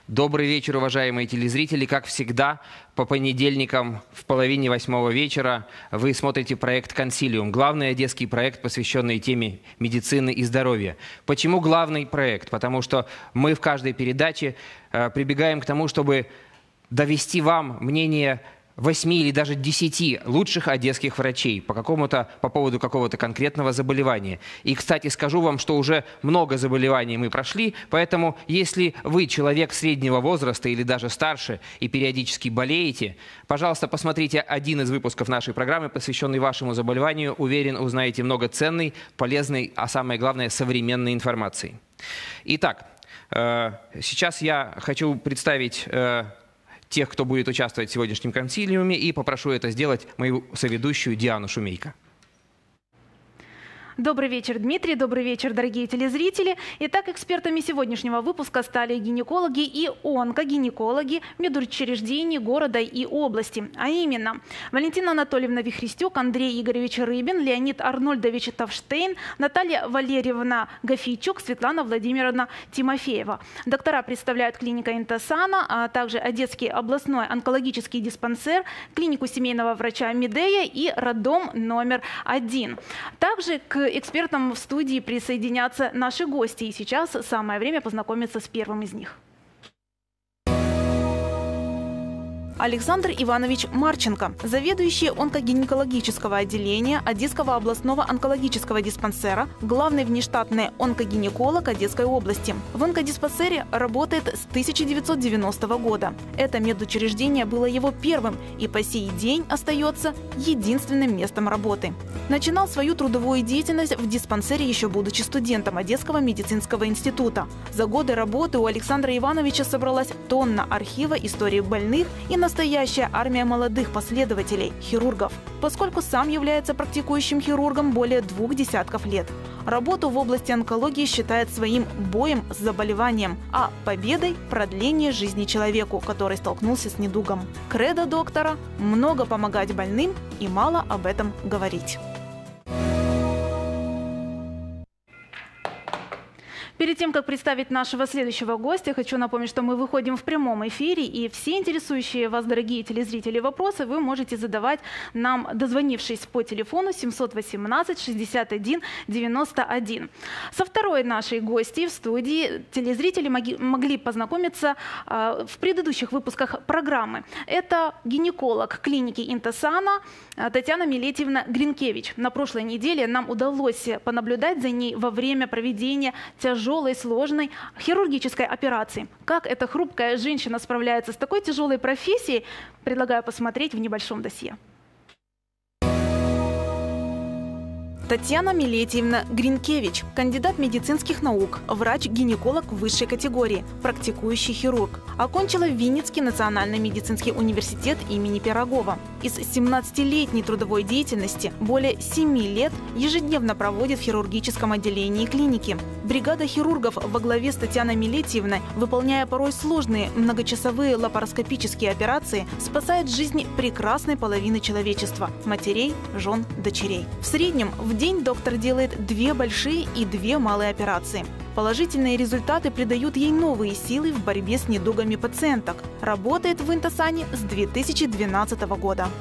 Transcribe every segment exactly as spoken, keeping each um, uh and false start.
Добрый вечер, уважаемые телезрители. Как всегда, по понедельникам в половине восьмого вечера вы смотрите проект «Консилиум». Главный одесский проект, посвященный теме медицины и здоровья. Почему главный проект? Потому что мы в каждой передаче э, прибегаем к тому, чтобы довести вам мнение восьми или даже десяти лучших одесских врачей по какому-то, по поводу какого-то конкретного заболевания. И, кстати, скажу вам, что уже много заболеваний мы прошли, поэтому если вы человек среднего возраста или даже старше и периодически болеете, пожалуйста, посмотрите один из выпусков нашей программы, посвященный вашему заболеванию. Уверен, узнаете много ценной, полезной, а самое главное, современной информации. Итак, сейчас я хочу представить тех, кто будет участвовать в сегодняшнем консилиуме, и попрошу это сделать мою соведущую Диану Шумейко. Добрый вечер, Дмитрий. Добрый вечер, дорогие телезрители. Итак, экспертами сегодняшнего выпуска стали гинекологи и онкогинекологи медучреждений города и области. А именно, Валентина Анатольевна Вихрестюк, Андрей Игоревич Рыбин, Леонид Арнольдович Тавштейн, Наталья Валерьевна Гафийчук, Светлана Владимировна Тимофеева. Доктора представляют клиника Интосана, а также Одесский областной онкологический диспансер, клинику семейного врача Медея и роддом номер один. Также к экспертам в студии присоединятся наши гости. И сейчас самое время познакомиться с первым из них. Александр Иванович Марченко, заведующий онкогинекологического отделения Одесского областного онкологического диспансера, главный внештатный онкогинеколог Одесской области. В онкодиспансере работает с тысяча девятьсот девяностого года. Это медучреждение было его первым и по сей день остается единственным местом работы. Начинал свою трудовую деятельность в диспансере, еще будучи студентом Одесского медицинского института. За годы работы у Александра Ивановича собралась тонна архива истории больных и настоящая армия молодых последователей, хирургов, поскольку сам является практикующим хирургом более двух десятков лет. Работу в области онкологии считает своим боем с заболеванием, а победой – продление жизни человеку, который столкнулся с недугом. Кредо доктора – много помогать больным и мало об этом говорить. Перед тем, как представить нашего следующего гостя, хочу напомнить, что мы выходим в прямом эфире, и все интересующие вас, дорогие телезрители, вопросы вы можете задавать нам, дозвонившись по телефону семьсот восемнадцать шестьдесят один девяносто один. Со второй нашей гостьей в студии телезрители могли познакомиться в предыдущих выпусках программы. Это гинеколог клиники Интосана Татьяна Милетьевна Гринкевич. На прошлой неделе нам удалось понаблюдать за ней во время проведения тяжелой тяжелой, сложной хирургической операции. Как эта хрупкая женщина справляется с такой тяжелой профессией, предлагаю посмотреть в небольшом досье. Татьяна Милетьевна Гринкевич, кандидат медицинских наук, врач-гинеколог высшей категории, практикующий хирург. Окончила Винницкий национальный медицинский университет имени Пирогова. Из семнадцатилетней трудовой деятельности более семи лет ежедневно проводит в хирургическом отделении клиники. Бригада хирургов во главе с Татьяной Милетьевной, выполняя порой сложные многочасовые лапароскопические операции, спасает жизни прекрасной половины человечества – матерей, жен, дочерей. В среднем в день доктор делает две большие и две малые операции. Положительные результаты придают ей новые силы в борьбе с недугами пациенток. Работает в Интосане с две тысячи двенадцатого года.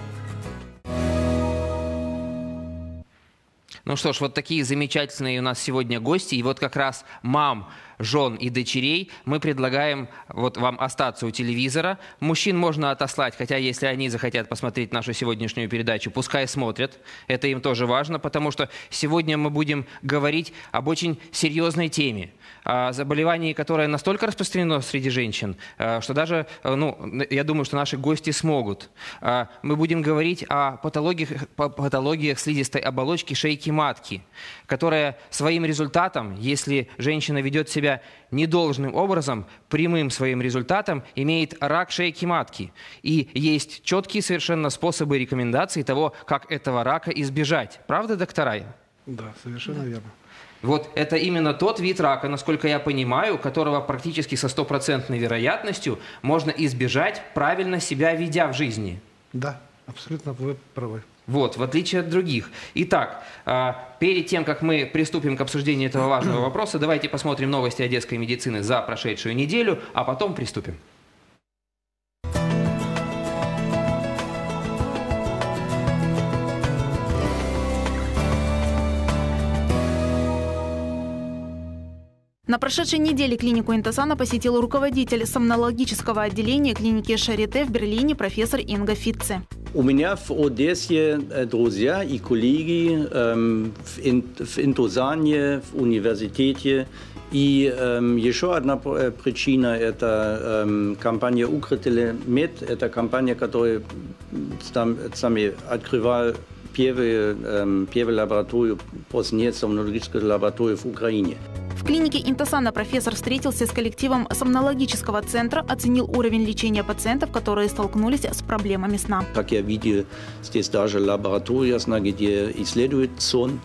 Ну что ж, вот такие замечательные у нас сегодня гости. И вот как раз мам, жен и дочерей мы предлагаем вот вам остаться у телевизора. Мужчин можно отослать, хотя если они захотят посмотреть нашу сегодняшнюю передачу, пускай смотрят. Это им тоже важно, потому что сегодня мы будем говорить об очень серьезной теме. О заболевании, которое настолько распространено среди женщин, что даже, ну, я думаю, что наши гости смогут. Мы будем говорить о патологиях, патологиях слизистой оболочки шейки матки, которая своим результатом, если женщина ведет себя недолжным образом, прямым своим результатом имеет рак шейки матки. И есть четкие совершенно способы и рекомендации того, как этого рака избежать. Правда, доктора? Да, совершенно верно. Вот это именно тот вид рака, насколько я понимаю, которого практически со стопроцентной вероятностью можно избежать, правильно себя ведя в жизни. Да, абсолютно вы правы. Вот, в отличие от других. Итак, перед тем, как мы приступим к обсуждению этого важного вопроса, давайте посмотрим новости одесской медицины за прошедшую неделю, а потом приступим. На прошедшей неделе клинику Интосана посетил руководитель сомнологического отделения клиники Шарите в Берлине профессор Инга Фитце. У меня в Одессе друзья и коллеги в Интосане, в университете. И еще одна причина – это компания Укрытele Med. Это компания, которая сами открывала первые, первые лаборатории, после сомнологической лаборатории в Украине. В клинике Интосана профессор встретился с коллективом сомнологического центра, оценил уровень лечения пациентов, которые столкнулись с проблемами сна. Как я видел, здесь даже лаборатория, где исследуют сон.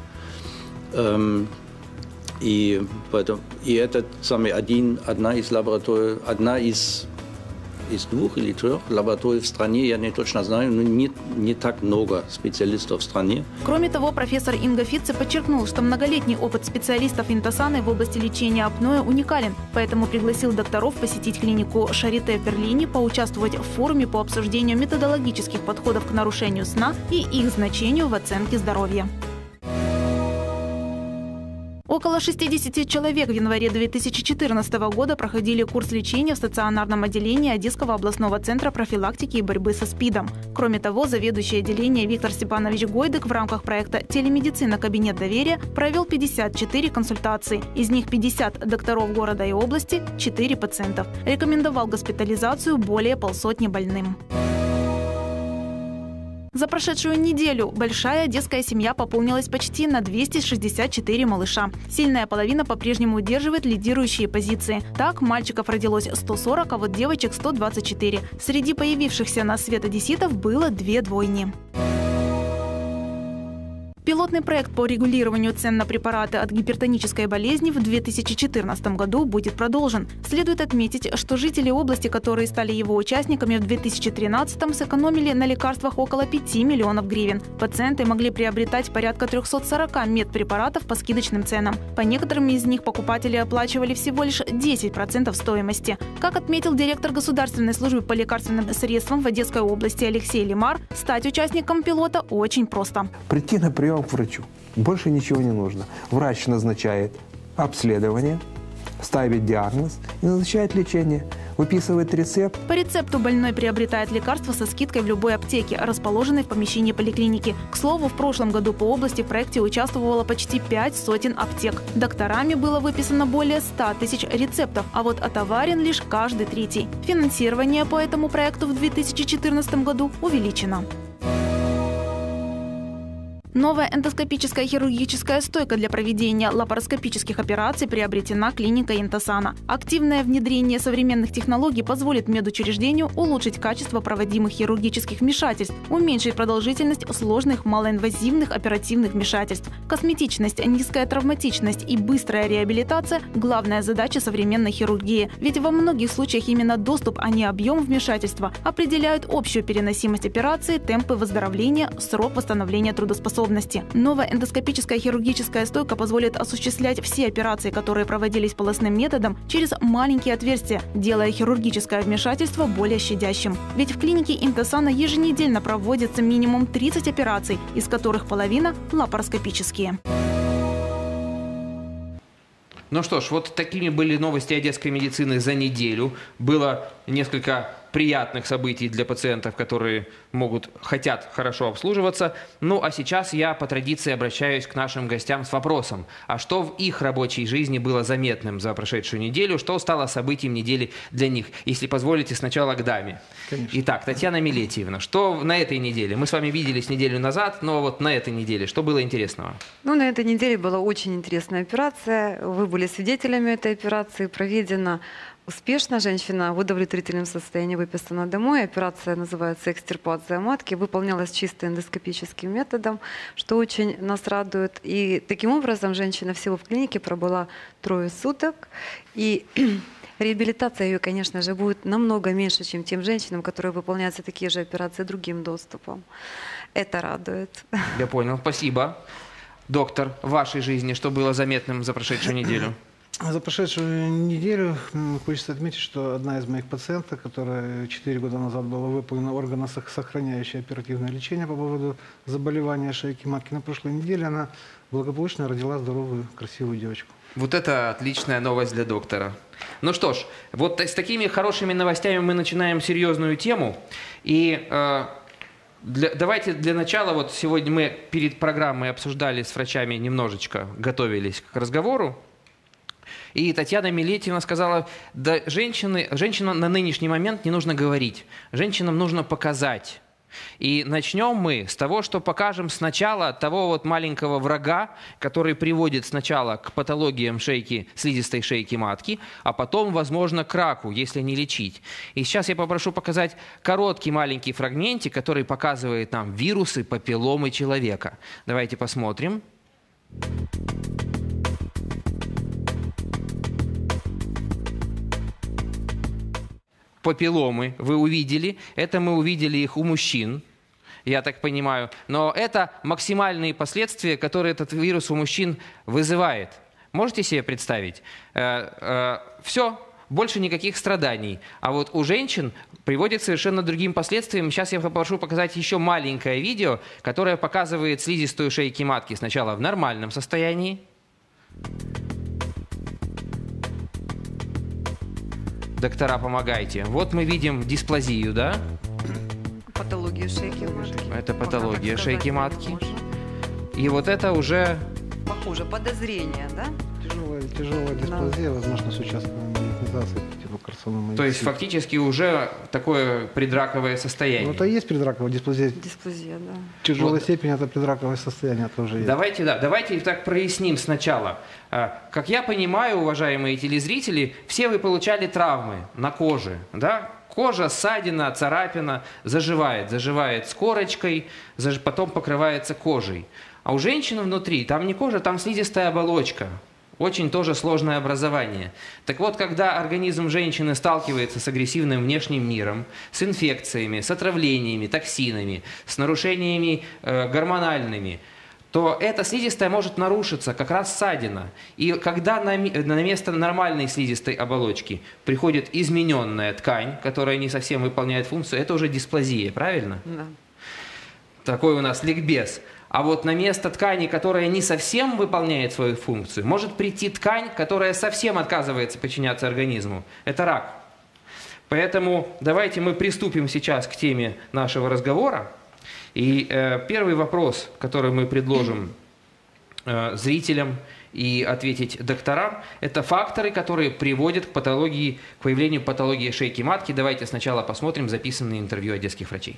И, поэтому, и это самый один, одна из лабораторий, одна из, из двух или трех лабораторий в стране, я не точно знаю, но не, не так много специалистов в стране. Кроме того, профессор Инга Фитце подчеркнул, что многолетний опыт специалистов Интосаны в области лечения апноэ уникален, поэтому пригласил докторов посетить клинику Шарите в Берлине, поучаствовать в форуме по обсуждению методологических подходов к нарушению сна и их значению в оценке здоровья. Около шестидесяти человек в январе две тысячи четырнадцатого года проходили курс лечения в стационарном отделении Одесского областного центра профилактики и борьбы со СПИДом. Кроме того, заведующий отделением Виктор Степанович Гойдык в рамках проекта «Телемедицина. Кабинет доверия» провел пятьдесят четыре консультации. Из них пятьдесят докторов города и области, четыре пациентов. Рекомендовал госпитализацию более полсотни больным. За прошедшую неделю большая одесская семья пополнилась почти на двести шестьдесят четыре малыша. Сильная половина по-прежнему удерживает лидирующие позиции. Так, мальчиков родилось сто сорок, а вот девочек сто двадцать четыре. Среди появившихся на свет одесситов было две двойни. Пилотный проект по регулированию цен на препараты от гипертонической болезни в две тысячи четырнадцатом году будет продолжен. Следует отметить, что жители области, которые стали его участниками в две тысячи тринадцатом, сэкономили на лекарствах около пяти миллионов гривен. Пациенты могли приобретать порядка трёхсот сорока медпрепаратов по скидочным ценам. По некоторым из них покупатели оплачивали всего лишь десять процентов стоимости. Как отметил директор Государственной службы по лекарственным средствам в Одесской области Алексей Лимар, стать участником пилота очень просто. Прийти на прием к врачу. Больше ничего не нужно. Врач назначает обследование, ставит диагноз и назначает лечение. Выписывает рецепт. По рецепту больной приобретает лекарства со скидкой в любой аптеке, расположенной в помещении поликлиники. К слову, в прошлом году по области в проекте участвовало почти пять сотен аптек. Докторами было выписано более ста тысяч рецептов, а вот отоварен лишь каждый третий. Финансирование по этому проекту в две тысячи четырнадцатом году увеличено. Новая эндоскопическая хирургическая стойка для проведения лапароскопических операций приобретена клиникой Интосана. Активное внедрение современных технологий позволит медучреждению улучшить качество проводимых хирургических вмешательств, уменьшить продолжительность сложных малоинвазивных оперативных вмешательств. Косметичность, низкая травматичность и быстрая реабилитация – главная задача современной хирургии. Ведь во многих случаях именно доступ, а не объем вмешательства определяют общую переносимость операции, темпы выздоровления, срок восстановления трудоспособности. Новая эндоскопическая хирургическая стойка позволит осуществлять все операции, которые проводились полостным методом, через маленькие отверстия, делая хирургическое вмешательство более щадящим. Ведь в клинике Интосана еженедельно проводится минимум тридцать операций, из которых половина лапароскопические. Ну что ж, вот такими были новости одесской медицины за неделю. Было несколько приятных событий для пациентов, которые могут, хотят хорошо обслуживаться. Ну а сейчас я по традиции обращаюсь к нашим гостям с вопросом. А что в их рабочей жизни было заметным за прошедшую неделю? Что стало событием недели для них? Если позволите, сначала к даме. Конечно. Итак, Татьяна Милетьевна, что на этой неделе? Мы с вами виделись неделю назад, но вот на этой неделе что было интересного? Ну, на этой неделе была очень интересная операция. Вы были свидетелями этой операции. Проведена успешно. Женщина в удовлетворительном состоянии выписана домой. Операция называется экстирпация матки. Выполнялась чисто эндоскопическим методом, что очень нас радует. И таким образом женщина всего в клинике пробыла трое суток. И реабилитация ее, конечно же, будет намного меньше, чем тем женщинам, которые выполняются такие же операции другим доступом. Это радует. Я понял, спасибо. Доктор, в вашей жизни что было заметным за прошедшую неделю? За прошедшую неделю хочется отметить, что одна из моих пациенток, которая четыре года назад была выполнена органосохраняющее оперативное лечение по поводу заболевания шейки матки, на прошлой неделе она благополучно родила здоровую, красивую девочку. Вот это отличная новость для доктора. Ну что ж, вот с такими хорошими новостями мы начинаем серьезную тему. И э, для, давайте для начала, вот сегодня мы перед программой обсуждали с врачами немножечко, готовились к разговору. И Татьяна Милетьевна сказала, да, женщины, женщинам на нынешний момент не нужно говорить, женщинам нужно показать. И начнем мы с того, что покажем сначала того вот маленького врага, который приводит сначала к патологиям шейки, слизистой шейки матки, а потом, возможно, к раку, если не лечить. И сейчас я попрошу показать короткий маленький фрагментик, который показывает нам вирусы папилломы человека. Давайте посмотрим. Папилломы вы увидели, это мы увидели их у мужчин, я так понимаю, но это максимальные последствия, которые этот вирус у мужчин вызывает. Можете себе представить? Э, э, все, больше никаких страданий. А вот у женщин приводит к совершенно другим последствиям. Сейчас я попрошу показать еще маленькое видео, которое показывает слизистую шейки матки сначала в нормальном состоянии. Доктора, помогайте. Вот мы видим дисплазию, да? Патологию шейки матки. Это патология шейки матки. И вот это уже... Похоже, подозрение, да? Тяжелая, тяжелая дисплазия, да. Возможно, с участком метастаза типа карциномы. То есть фактически уже такое предраковое состояние. Ну, это и есть предраковая дисплазия. Дисплазия, да. Тяжелая вот. степень, это предраковое состояние тоже есть. Давайте, да, давайте так проясним сначала. Как я понимаю, уважаемые телезрители, все вы получали травмы на коже, да? Кожа, ссадина, царапина заживает, заживает с корочкой, потом покрывается кожей. А у женщины внутри, там не кожа, там слизистая оболочка. Очень тоже сложное образование. Так вот, когда организм женщины сталкивается с агрессивным внешним миром, с инфекциями, с отравлениями, токсинами, с нарушениями э, гормональными, то эта слизистая может нарушиться, как раз ссадина. И когда на, на место нормальной слизистой оболочки приходит измененная ткань, которая не совсем выполняет функцию, это уже дисплазия, правильно? Да. Такой у нас ликбез. А вот на место ткани, которая не совсем выполняет свою функцию, может прийти ткань, которая совсем отказывается подчиняться организму. Это рак. Поэтому давайте мы приступим сейчас к теме нашего разговора. И э, первый вопрос, который мы предложим э, зрителям и ответить докторам, это факторы, которые приводят к патологии, к появлению патологии шейки матки. Давайте сначала посмотрим записанные интервью одесских врачей.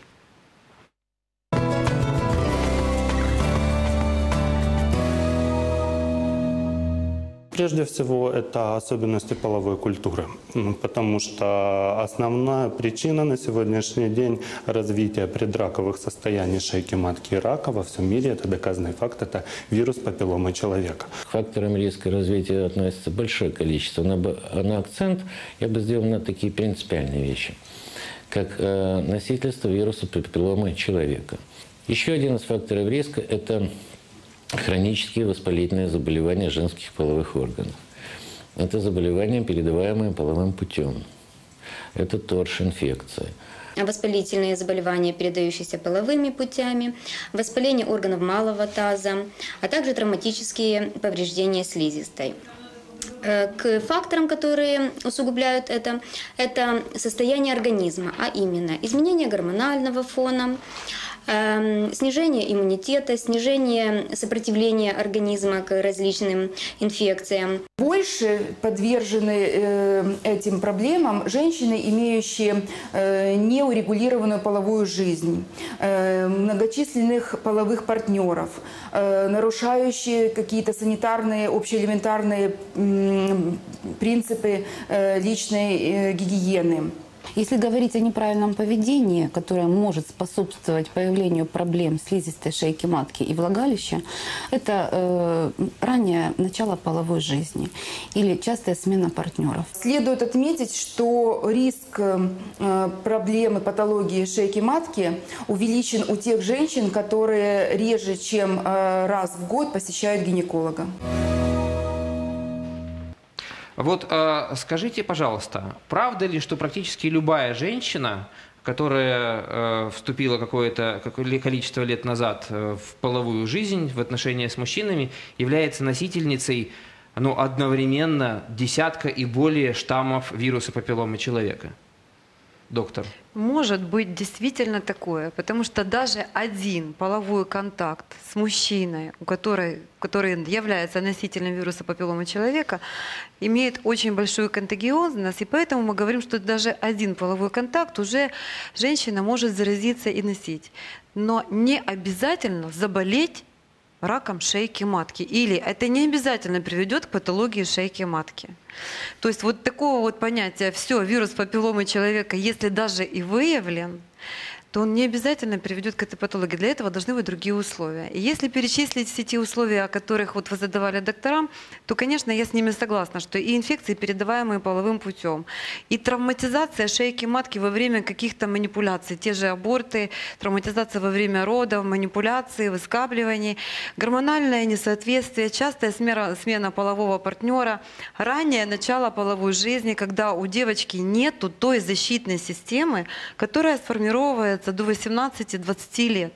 Прежде всего, это особенности половой культуры, потому что основная причина на сегодняшний день развития предраковых состояний шейки матки и рака во всем мире, это доказанный факт, это вирус папилломы человека. К факторам риска развития относится большое количество. На, на акцент я бы сделал на такие принципиальные вещи, как э, носительство вируса папилломы человека. Еще один из факторов риска – это хронические воспалительные заболевания женских половых органов. Это заболевания, передаваемые половым путем. Это торж-инфекция. Воспалительные заболевания, передающиеся половыми путями, воспаление органов малого таза, а также травматические повреждения слизистой. К факторам, которые усугубляют это, это состояние организма, а именно изменение гормонального фона, снижение иммунитета, снижение сопротивления организма к различным инфекциям. Больше подвержены этим проблемам женщины, имеющие неурегулированную половую жизнь, многочисленных половых партнеров, нарушающие какие-то санитарные, общеэлементарные принципы личной гигиены. Если говорить о неправильном поведении, которое может способствовать появлению проблем слизистой шейки матки и влагалища, это э, раннее начало половой жизни или частая смена партнеров. Следует отметить, что риск э, проблемы патологии шейки матки увеличен у тех женщин, которые реже, чем э, раз в год посещают гинеколога. Вот э, скажите, пожалуйста, правда ли, что практически любая женщина, которая э, вступила какое-то какое количество лет назад э, в половую жизнь, в отношения с мужчинами, является носительницей, ну, одновременно десятка и более штаммов вируса папилломы человека? Доктор. Может быть действительно такое, потому что даже один половой контакт с мужчиной, у которой, который является носителем вируса папилломы человека, имеет очень большую контагиозность, и поэтому мы говорим, что даже один половой контакт уже женщина может заразиться и носить. Но не обязательно заболеть раком шейки матки. Или это не обязательно приведет к патологии шейки матки. То есть вот такого вот понятия, все, вирус папилломы человека, если даже и выявлен, то он не обязательно приведет к этой патологии. Для этого должны быть другие условия. И если перечислить все те условия, о которых вот вы задавали докторам, то, конечно, я с ними согласна, что и инфекции, передаваемые половым путем, и травматизация шейки матки во время каких-то манипуляций, те же аборты, травматизация во время родов, манипуляции, выскабливаний, гормональное несоответствие, частая смена, смена полового партнера, раннее начало половой жизни, когда у девочки нету той защитной системы, которая сформировывается до восемнадцати-двадцати лет.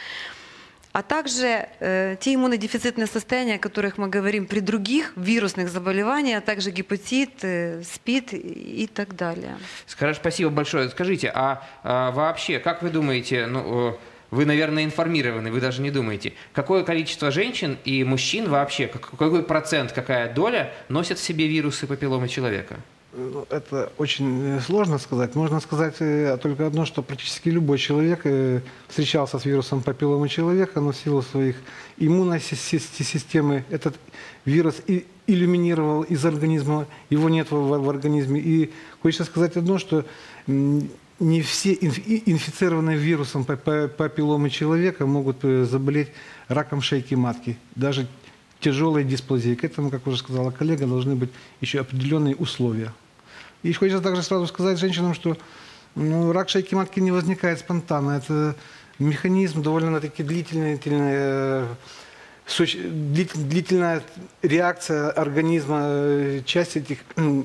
А также э, те иммунодефицитные состояния, о которых мы говорим при других вирусных заболеваниях, а также гепатит, э, СПИД и, и так далее. Скажи, спасибо большое. Скажите, а, а вообще, как вы думаете, ну, вы, наверное, информированы, вы даже не думаете, какое количество женщин и мужчин вообще, какой процент, какая доля носят в себе вирусы папилломы человека? Это очень сложно сказать. Можно сказать только одно, что практически любой человек встречался с вирусом папилломы человека, но в силу своих иммунной системы этот вирус элиминировал из организма, его нет в, в организме. И хочется сказать одно, что не все инфицированные вирусом папилломы человека могут заболеть раком шейки матки. Даже тяжелой дисплазией. К этому, как уже сказала коллега, должны быть еще определенные условия. И хочется также сразу сказать женщинам, что ну, рак шейки матки не возникает спонтанно. Это механизм довольно-таки длительный, длительная, длительная реакция организма, часть этих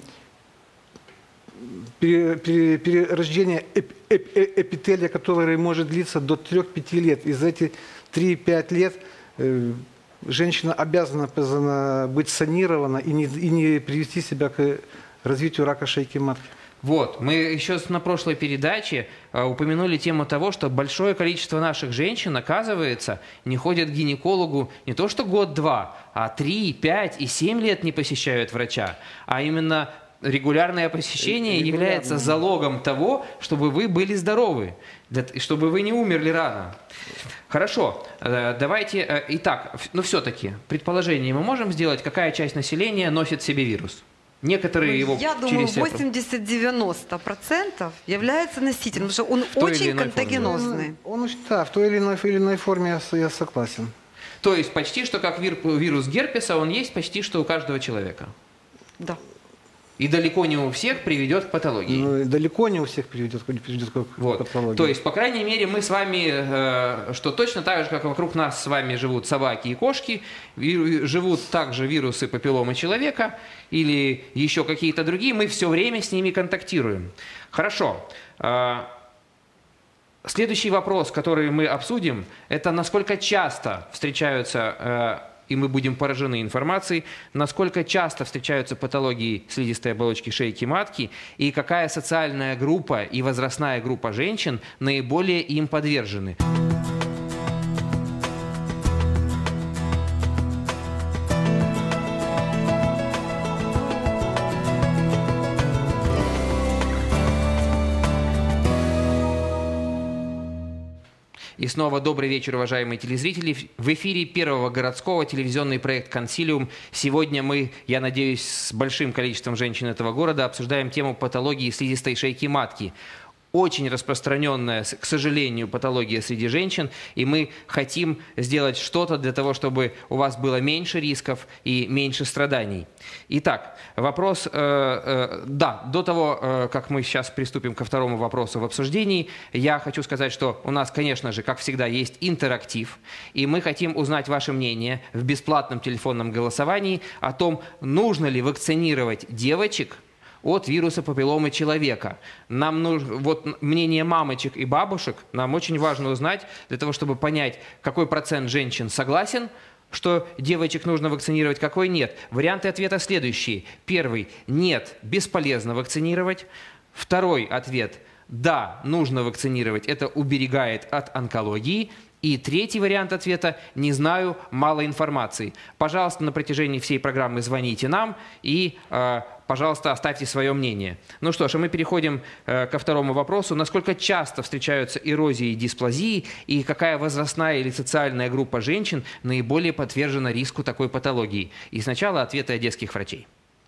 перерождения эпителия, которое может длиться до трёх-пяти лет. И за эти три-пять лет женщина обязана быть санирована и не, и не привести себя к развитию рака шейки матки. Вот, мы еще на прошлой передаче э, упомянули тему того, что большое количество наших женщин, оказывается, не ходят к гинекологу не то что год-два, а три, пять и семь лет не посещают врача, а именно регулярное посещение Регулярно. является залогом того, чтобы вы были здоровы, чтобы вы не умерли рано. Хорошо, давайте, итак, но все-таки предположение мы можем сделать, какая часть населения носит в себе вирус? Некоторые его Я думаю, через себя... восемьдесят-девяносто процентов является носителем, потому что он очень контагенозный. Он, он, да, в той или иной, или иной форме я, я согласен. То есть почти что как вирус герпеса, он есть почти что у каждого человека? Да. И далеко не у всех приведет к патологии. Ну, далеко не у всех приведет, приведет к вот. патологии. То есть, по крайней мере, мы с вами, э, что точно так же, как вокруг нас с вами живут собаки и кошки, живут также вирусы папилломы человека или еще какие-то другие, мы все время с ними контактируем. Хорошо. Э, следующий вопрос, который мы обсудим, это насколько часто встречаются... Э, и мы будем поражены информацией, насколько часто встречаются патологии слизистой оболочки шейки матки и какая социальная группа и возрастная группа женщин наиболее им подвержены. И снова добрый вечер, уважаемые телезрители. В эфире Первого городского телевизионный проект «Консилиум». Сегодня мы, я надеюсь, с большим количеством женщин этого города обсуждаем тему патологии слизистой шейки матки. Очень распространенная, к сожалению, патология среди женщин, и мы хотим сделать что-то для того, чтобы у вас было меньше рисков и меньше страданий. Итак, вопрос, э, э, да, до того, э, как мы сейчас приступим ко второму вопросу в обсуждении, я хочу сказать, что у нас, конечно же, как всегда, есть интерактив, и мы хотим узнать ваше мнение в бесплатном телефонном голосовании о том, нужно ли вакцинировать девочек от вируса папилломы человека. Нам нужно, вот мнение мамочек и бабушек нам очень важно узнать для того, чтобы понять, какой процент женщин согласен, что девочек нужно вакцинировать, какой нет. Варианты ответа следующие. Первый – нет, бесполезно вакцинировать. Второй ответ – да, нужно вакцинировать, это уберегает от онкологии. И третий вариант ответа – не знаю, мало информации. Пожалуйста, на протяжении всей программы звоните нам и, э, пожалуйста, оставьте свое мнение. Ну что ж, а мы переходим э, ко второму вопросу. Насколько часто встречаются эрозии и дисплазии, и какая возрастная или социальная группа женщин наиболее подвержена риску такой патологии? И сначала ответы одесских врачей.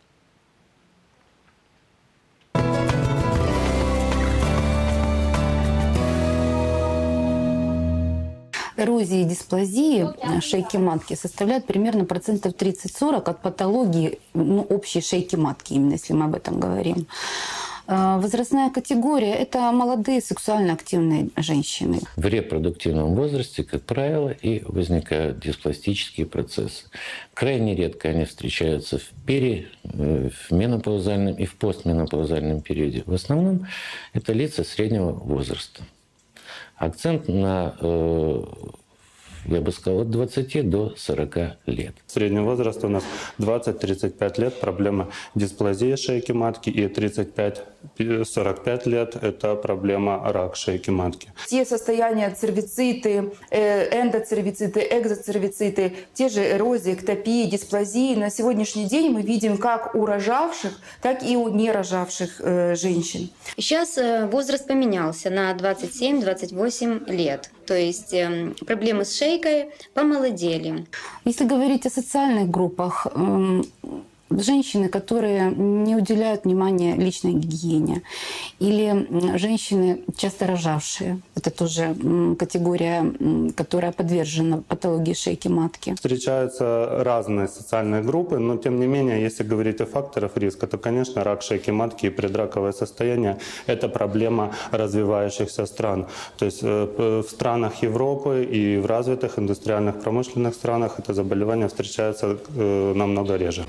Эрозии и дисплазии шейки матки составляют примерно процентов тридцать-сорок от патологии, ну, общей шейки матки, именно если мы об этом говорим. Возрастная категория – это молодые сексуально активные женщины. В репродуктивном возрасте, как правило, и возникают диспластические процессы. Крайне редко они встречаются в пери, в менопаузальном и в постменопаузальном периоде. В основном это лица среднего возраста. Акцент на, э, я бы сказал, от двадцати до сорока лет. Средний возраст у нас двадцать-тридцать пять лет, проблема дисплазии шейки матки, и тридцать пять — сорок пять лет – это проблема рак шейки матки. Те состояния цервициты, эндоцервициты, экзоцервициты, те же эрозии, эктопии, дисплазии, на сегодняшний день мы видим как у рожавших, так и у нерожавших э, женщин. Сейчас возраст поменялся на двадцать семь — двадцать восемь лет. То есть э, проблемы с шейкой помолодели. Если говорить о социальных группах, э, женщины, которые не уделяют внимания личной гигиене, или женщины, часто рожавшие. Это тоже категория, которая подвержена патологии шейки матки. Встречаются разные социальные группы, но тем не менее, если говорить о факторах риска, то, конечно, рак шейки матки и предраковое состояние – это проблема развивающихся стран. То есть в странах Европы и в развитых индустриальных промышленных странах это заболевание встречается намного реже.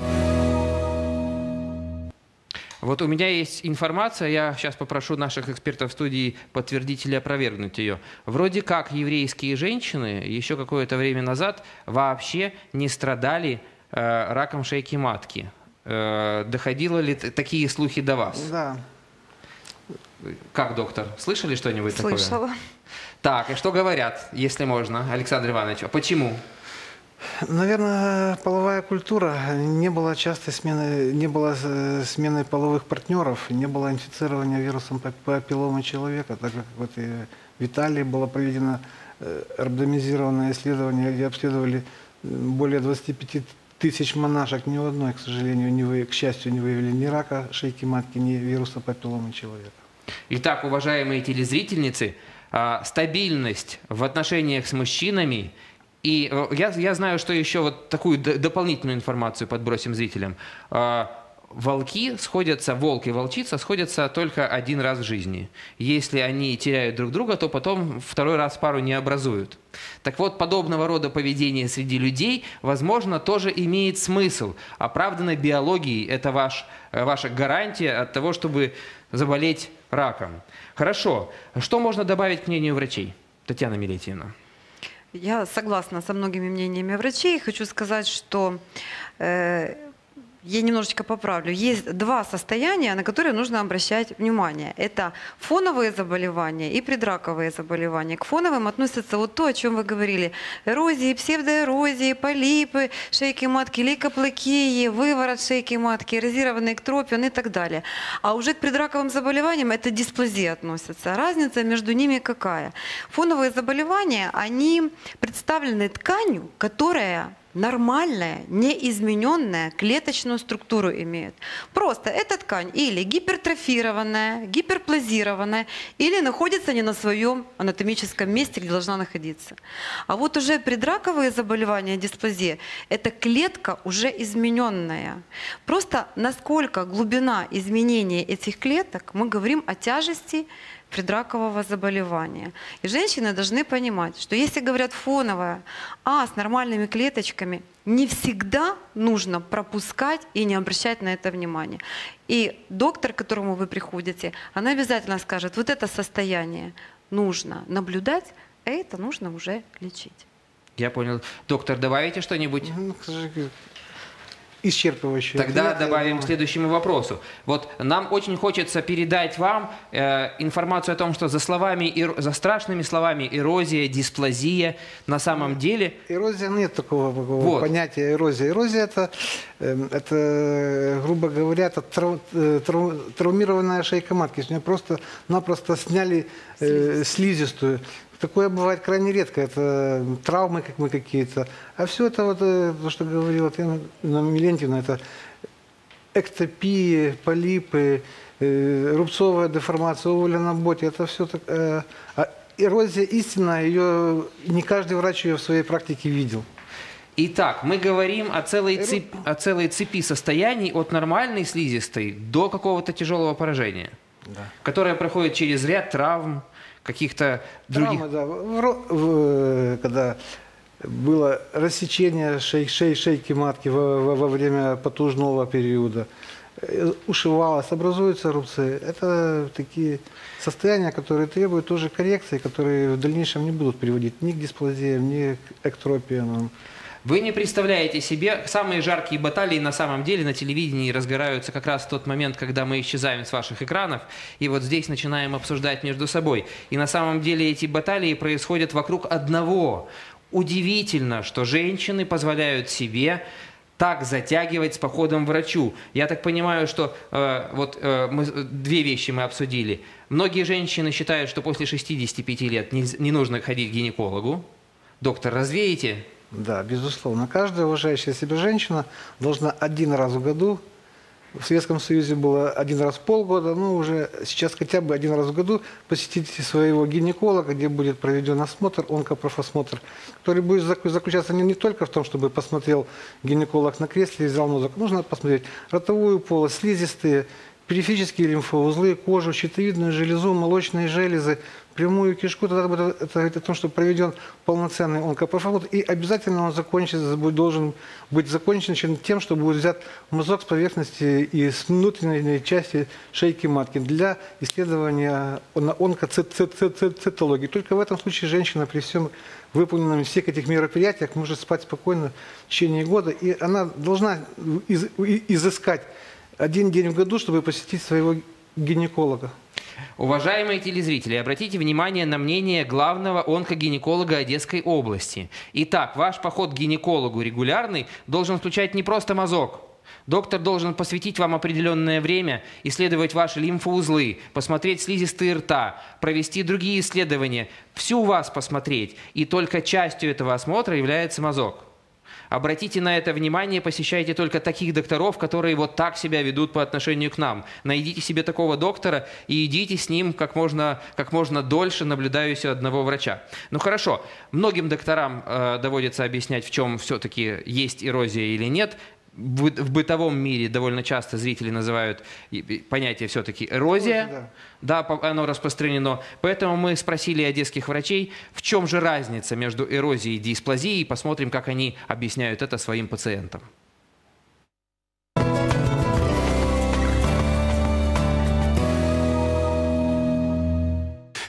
Вот у меня есть информация, я сейчас попрошу наших экспертов в студии подтвердить или опровергнуть ее. Вроде как еврейские женщины еще какое-то время назад вообще не страдали э, раком шейки матки. Э, доходило ли такие слухи до вас? Да. Как, доктор, слышали что-нибудь такое? Слышала. Так, и что говорят, если можно, Александр Иванович, а почему? Наверное, половая культура, не было частой смены, не было смены половых партнеров, не было инфицирования вирусом папилломы человека, так как вот и в Италии было проведено рандомизированное исследование, где обследовали более двадцати пяти тысяч монашек, ни у одной, к сожалению, не вы, к счастью, не выявили ни рака шейки матки, ни вируса папилломы человека. Итак, уважаемые телезрительницы, стабильность в отношениях с мужчинами. И я, я знаю, что еще вот такую дополнительную информацию подбросим зрителям. Волки сходятся, волк и волчица сходятся только один раз в жизни. Если они теряют друг друга, то потом второй раз пару не образуют. Так вот, подобного рода поведение среди людей, возможно, тоже имеет смысл. Оправданной биологией это ваш, ваша гарантия от того, чтобы заболеть раком. Хорошо. Что можно добавить к мнению врачей? Татьяна Милетьевна. Я согласна со многими мнениями врачей. Хочу сказать, что э, я немножечко поправлю. Есть два состояния, на которые нужно обращать внимание. Это фоновые заболевания и предраковые заболевания. К фоновым относятся вот то, о чем вы говорили. Эрозии, псевдоэрозии, полипы, шейки матки, лейкоплакии, выворот шейки матки, эрозированный эктропион и так далее. А уже к предраковым заболеваниям это дисплазия относится. Разница между ними какая? Фоновые заболевания, они представлены тканью, которая нормальная, неизмененная клеточную структуру имеет. Просто эта ткань или гипертрофированная, гиперплазированная, или находится не на своем анатомическом месте, где должна находиться. А вот уже предраковые заболевания, дисплазия, это клетка уже измененная. Просто насколько глубина изменения этих клеток, мы говорим о тяжести предракового заболевания. И женщины должны понимать, что если говорят фоновая, а с нормальными клеточками, не всегда нужно пропускать и не обращать на это внимание. И доктор, к которому вы приходите, она обязательно скажет, вот это состояние нужно наблюдать, а это нужно уже лечить. Я понял. Доктор, добавите что-нибудь? Ну, к сожалению, исчерпывающий. Тогда ответ, добавим к следующему вопросу. Вот нам очень хочется передать вам э, информацию о том, что за словами, за страшными словами эрозия, дисплазия на самом деле... Эрозия, нет такого, такого вот. понятия эрозия. Эрозия это, это, грубо говоря, это трав, трав, травмированная шейка матки. У нее просто-напросто сняли э, слизистую. Такое бывает крайне редко, это травмы как мы какие-то. А все это, вот, то, что говорила Татьяна Милентьевна, это эктопии, полипы, э, рубцовая деформация овуля на боте, это все так. Э, а эрозия истинная, ее не каждый врач ее в своей практике видел. Итак, мы говорим о целой, цепи, о целой цепи состояний от нормальной слизистой до какого-то тяжелого поражения, да, которое проходит через ряд травм, каких-то других... Травмы, да. В, в, когда было рассечение шей, шей, шейки матки во, во, во время потужного периода, ушивалось, образуются рубцы. Это такие состояния, которые требуют тоже коррекции, которые в дальнейшем не будут приводить ни к дисплазиям, ни к эктропиям. Вы не представляете себе, самые жаркие баталии на самом деле на телевидении разгораются как раз в тот момент, когда мы исчезаем с ваших экранов, и вот здесь начинаем обсуждать между собой. И на самом деле эти баталии происходят вокруг одного. Удивительно, что женщины позволяют себе так затягивать с походом к врачу. Я так понимаю, что э, вот э, мы, две вещи мы обсудили. Многие женщины считают, что после шестидесяти пяти лет не, не нужно ходить к гинекологу. Доктор, развеете? Да, безусловно. Каждая уважающая себя женщина должна один раз в году, в Советском Союзе было один раз в полгода, ну уже сейчас хотя бы один раз в году посетить своего гинеколога, где будет проведен осмотр, онкопрофосмотр, который будет заключаться не, не только в том, чтобы посмотрел гинеколог на кресле и взял мозг. Нужно посмотреть ротовую полость, слизистые, периферические лимфоузлы, кожу, щитовидную железу, молочные железы, прямую кишку. Тогда будет, это говорит о том, что проведен полноценный онкопрофосмотр. И обязательно он закончится, будет, должен быть закончен тем, что будет взят мазок с поверхности и с внутренней части шейки матки для исследования на онкоцитологии. Только в этом случае женщина при всем выполненном всех этих мероприятиях может спать спокойно в течение года. И она должна из, изыскать один день в году, чтобы посетить своего гинеколога. Уважаемые телезрители, обратите внимание на мнение главного онкогинеколога Одесской области. Итак, ваш поход к гинекологу регулярный должен включать не просто мазок. Доктор должен посвятить вам определенное время, исследовать ваши лимфоузлы, посмотреть слизистые рта, провести другие исследования, всю вас посмотреть. И только частью этого осмотра является мазок. Обратите на это внимание, посещайте только таких докторов, которые вот так себя ведут по отношению к нам. Найдите себе такого доктора и идите с ним как можно, как можно дольше, наблюдаясь у одного врача. Ну хорошо, многим докторам э, доводится объяснять, в чем все-таки есть эрозия или нет. В бытовом мире довольно часто зрители называют понятие все-таки эрозия. Да, оно распространено. Поэтому мы спросили одесских врачей, в чем же разница между эрозией и дисплазией. Посмотрим, как они объясняют это своим пациентам.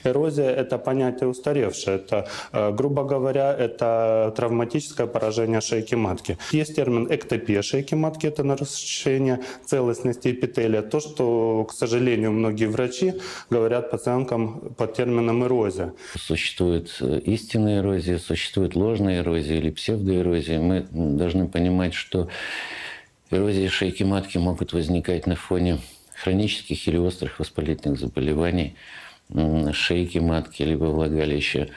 Эрозия – это понятие устаревшее. Это, грубо говоря, это травматическое поражение шейки матки. Есть термин эктопия шейки матки – это нарушение целостности эпителия. То, что, к сожалению, многие врачи говорят пациенткам под термином эрозия. Существует истинная эрозия, существует ложная эрозия или псевдоэрозия. Мы должны понимать, что эрозии шейки матки могут возникать на фоне хронических или острых воспалительных заболеваний шейки матки либо влагалища.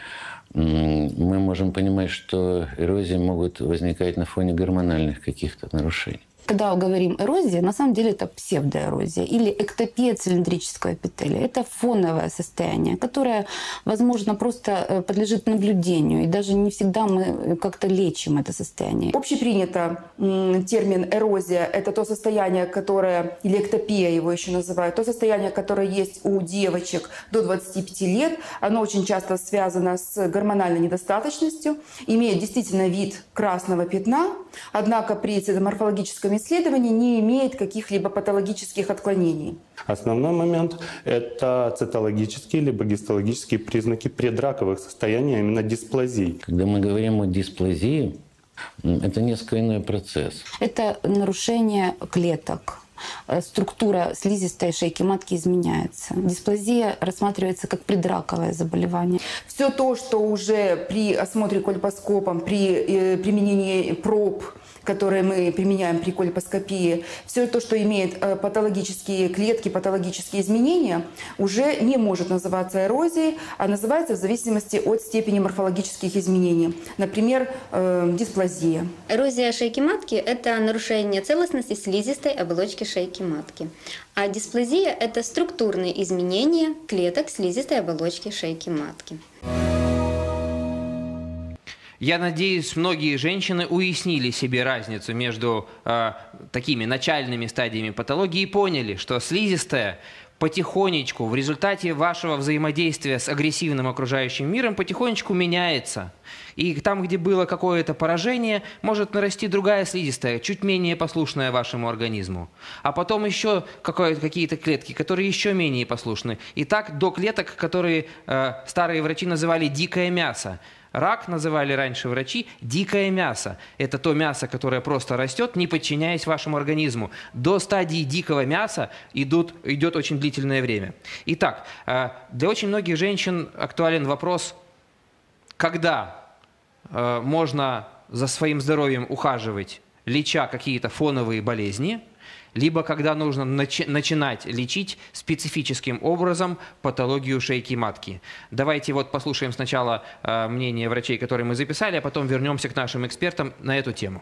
Мы можем понимать, что эрозии могут возникать на фоне гормональных каких-то нарушений. Когда говорим эрозия, на самом деле это псевдоэрозия или эктопия цилиндрического эпителия. Это фоновое состояние, которое, возможно, просто подлежит наблюдению. И даже не всегда мы как-то лечим это состояние. Общепринято термин эрозия – это то состояние, которое, или эктопия его еще называют, то состояние, которое есть у девочек до двадцати пяти лет. Оно очень часто связано с гормональной недостаточностью, имеет действительно вид красного пятна, однако при цитоморфологическом исследований не имеет каких-либо патологических отклонений. Основной момент – это цитологические либо гистологические признаки предраковых состояний, а именно дисплазий. Когда мы говорим о дисплазии, это несколько иной процесс. Это нарушение клеток. Структура слизистой шейки матки изменяется. Дисплазия рассматривается как предраковое заболевание. Все то, что уже при осмотре кольпоскопом, при применении проб, которые мы применяем при кольпоскопии, все то, что имеет патологические клетки, патологические изменения, уже не может называться эрозией, а называется в зависимости от степени морфологических изменений. Например, э, дисплазия. Эрозия шейки матки – это нарушение целостности слизистой оболочки шейки матки. А дисплазия – это структурные изменения клеток слизистой оболочки шейки матки. Я надеюсь, многие женщины уяснили себе разницу между э, такими начальными стадиями патологии и поняли, что слизистая потихонечку, в результате вашего взаимодействия с агрессивным окружающим миром, потихонечку меняется. И там, где было какое-то поражение, может нарасти другая слизистая, чуть менее послушная вашему организму. А потом еще какие-то клетки, которые еще менее послушны. И так до клеток, которые э, старые врачи называли «дикое мясо». Рак называли раньше врачи дикое мясо. Это то мясо, которое просто растет, не подчиняясь вашему организму. До стадии дикого мяса идут, идет очень длительное время. Итак, для очень многих женщин актуален вопрос, когда можно за своим здоровьем ухаживать, леча какие-то фоновые болезни, либо когда нужно начи начинать лечить специфическим образом патологию шейки матки. Давайте вот послушаем сначала э, мнение врачей, которые мы записали, а потом вернемся к нашим экспертам на эту тему.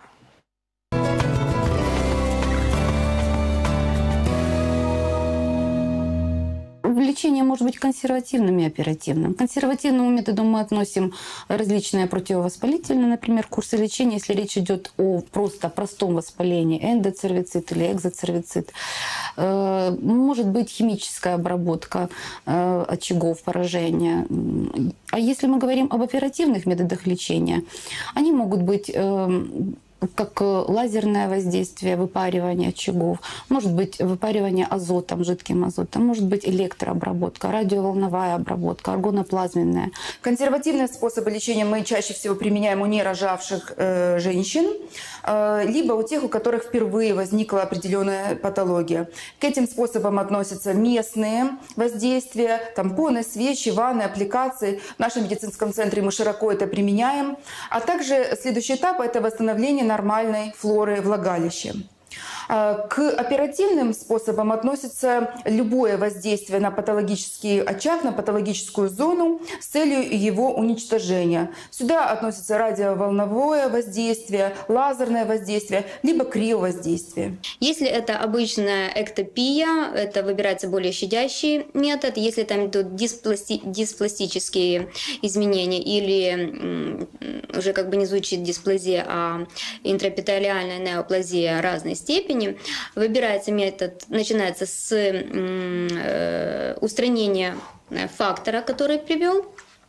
Лечение может быть консервативным и оперативным. К консервативному методу мы относим различные противовоспалительные, например, курсы лечения, если речь идет о просто простом воспалении, эндоцервицит или экзоцервицит. Может быть химическая обработка очагов поражения. А если мы говорим об оперативных методах лечения, они могут быть как лазерное воздействие, выпаривание очагов, может быть выпаривание азотом, жидким азотом, может быть электрообработка, радиоволновая обработка, органоплазменная. Консервативные способы лечения мы чаще всего применяем у нерожавших э, женщин, э, либо у тех, у которых впервые возникла определенная патология. К этим способам относятся местные воздействия, тампоны, свечи, ванны, аппликации. В нашем медицинском центре мы широко это применяем. А также следующий этап – это восстановление нормальной флоры влагалища. К оперативным способам относится любое воздействие на патологический очаг, на патологическую зону с целью его уничтожения. Сюда относится радиоволновое воздействие, лазерное воздействие, либо криовоздействие. Если это обычная эктопия, это выбирается более щадящий метод. Если там идут диспласти диспластические изменения или уже как бы не звучит дисплазия, а интраэпителиальная неоплазия разной степени, выбирается метод, начинается с э, устранения фактора, который привел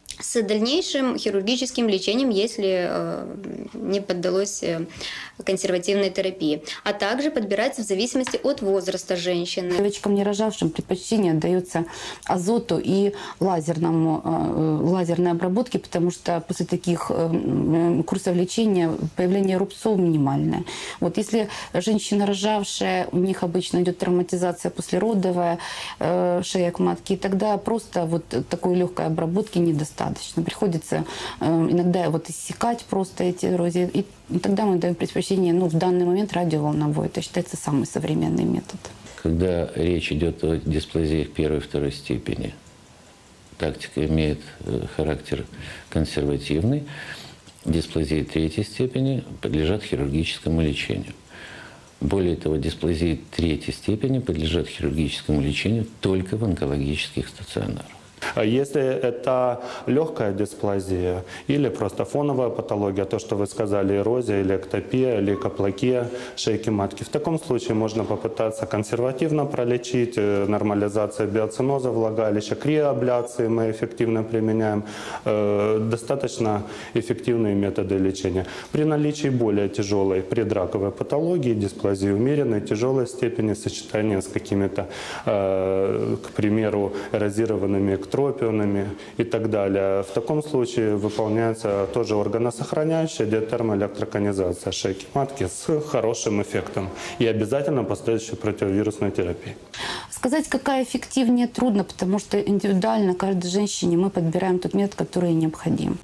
с дальнейшим хирургическим лечением, если не поддалось консервативной терапии, а также подбирается в зависимости от возраста женщины. Девочкам не рожавшим предпочтение отдается азоту и лазерному, лазерной обработке, потому что после таких курсов лечения появление рубцов минимальное. Вот если женщина рожавшая, у них обычно идет травматизация послеродовая, шеек матки, и тогда просто вот такой легкой обработки недостаточно. Приходится иногда вот иссекать просто эти эрозии, и тогда мы даем предпочтение, ну, в данный момент радиоволновой. Это считается самый современный метод. Когда речь идет о дисплазиях первой и второй степени, тактика имеет характер консервативный. Дисплазии третьей степени подлежат хирургическому лечению. Более того, дисплазии третьей степени подлежат хирургическому лечению только в онкологических стационарах. А если это легкая дисплазия или просто фоновая патология, то, что вы сказали, эрозия или эктопия, или лейкоплакия шейки матки, в таком случае можно попытаться консервативно пролечить, нормализация биоциноза влагалища, криоабляции мы эффективно применяем, достаточно эффективные методы лечения. При наличии более тяжелой предраковой патологии, дисплазии умеренной, тяжелой степени, сочетания с какими-то, к примеру, эрозированными тропионами и так далее. В таком случае выполняется тоже органосохраняющая диатермоэлектроконизация шейки матки с хорошим эффектом и обязательно последующая противовирусная терапия. Сказать, какая эффективнее, трудно, потому что индивидуально каждой женщине мы подбираем тот метод, который необходим.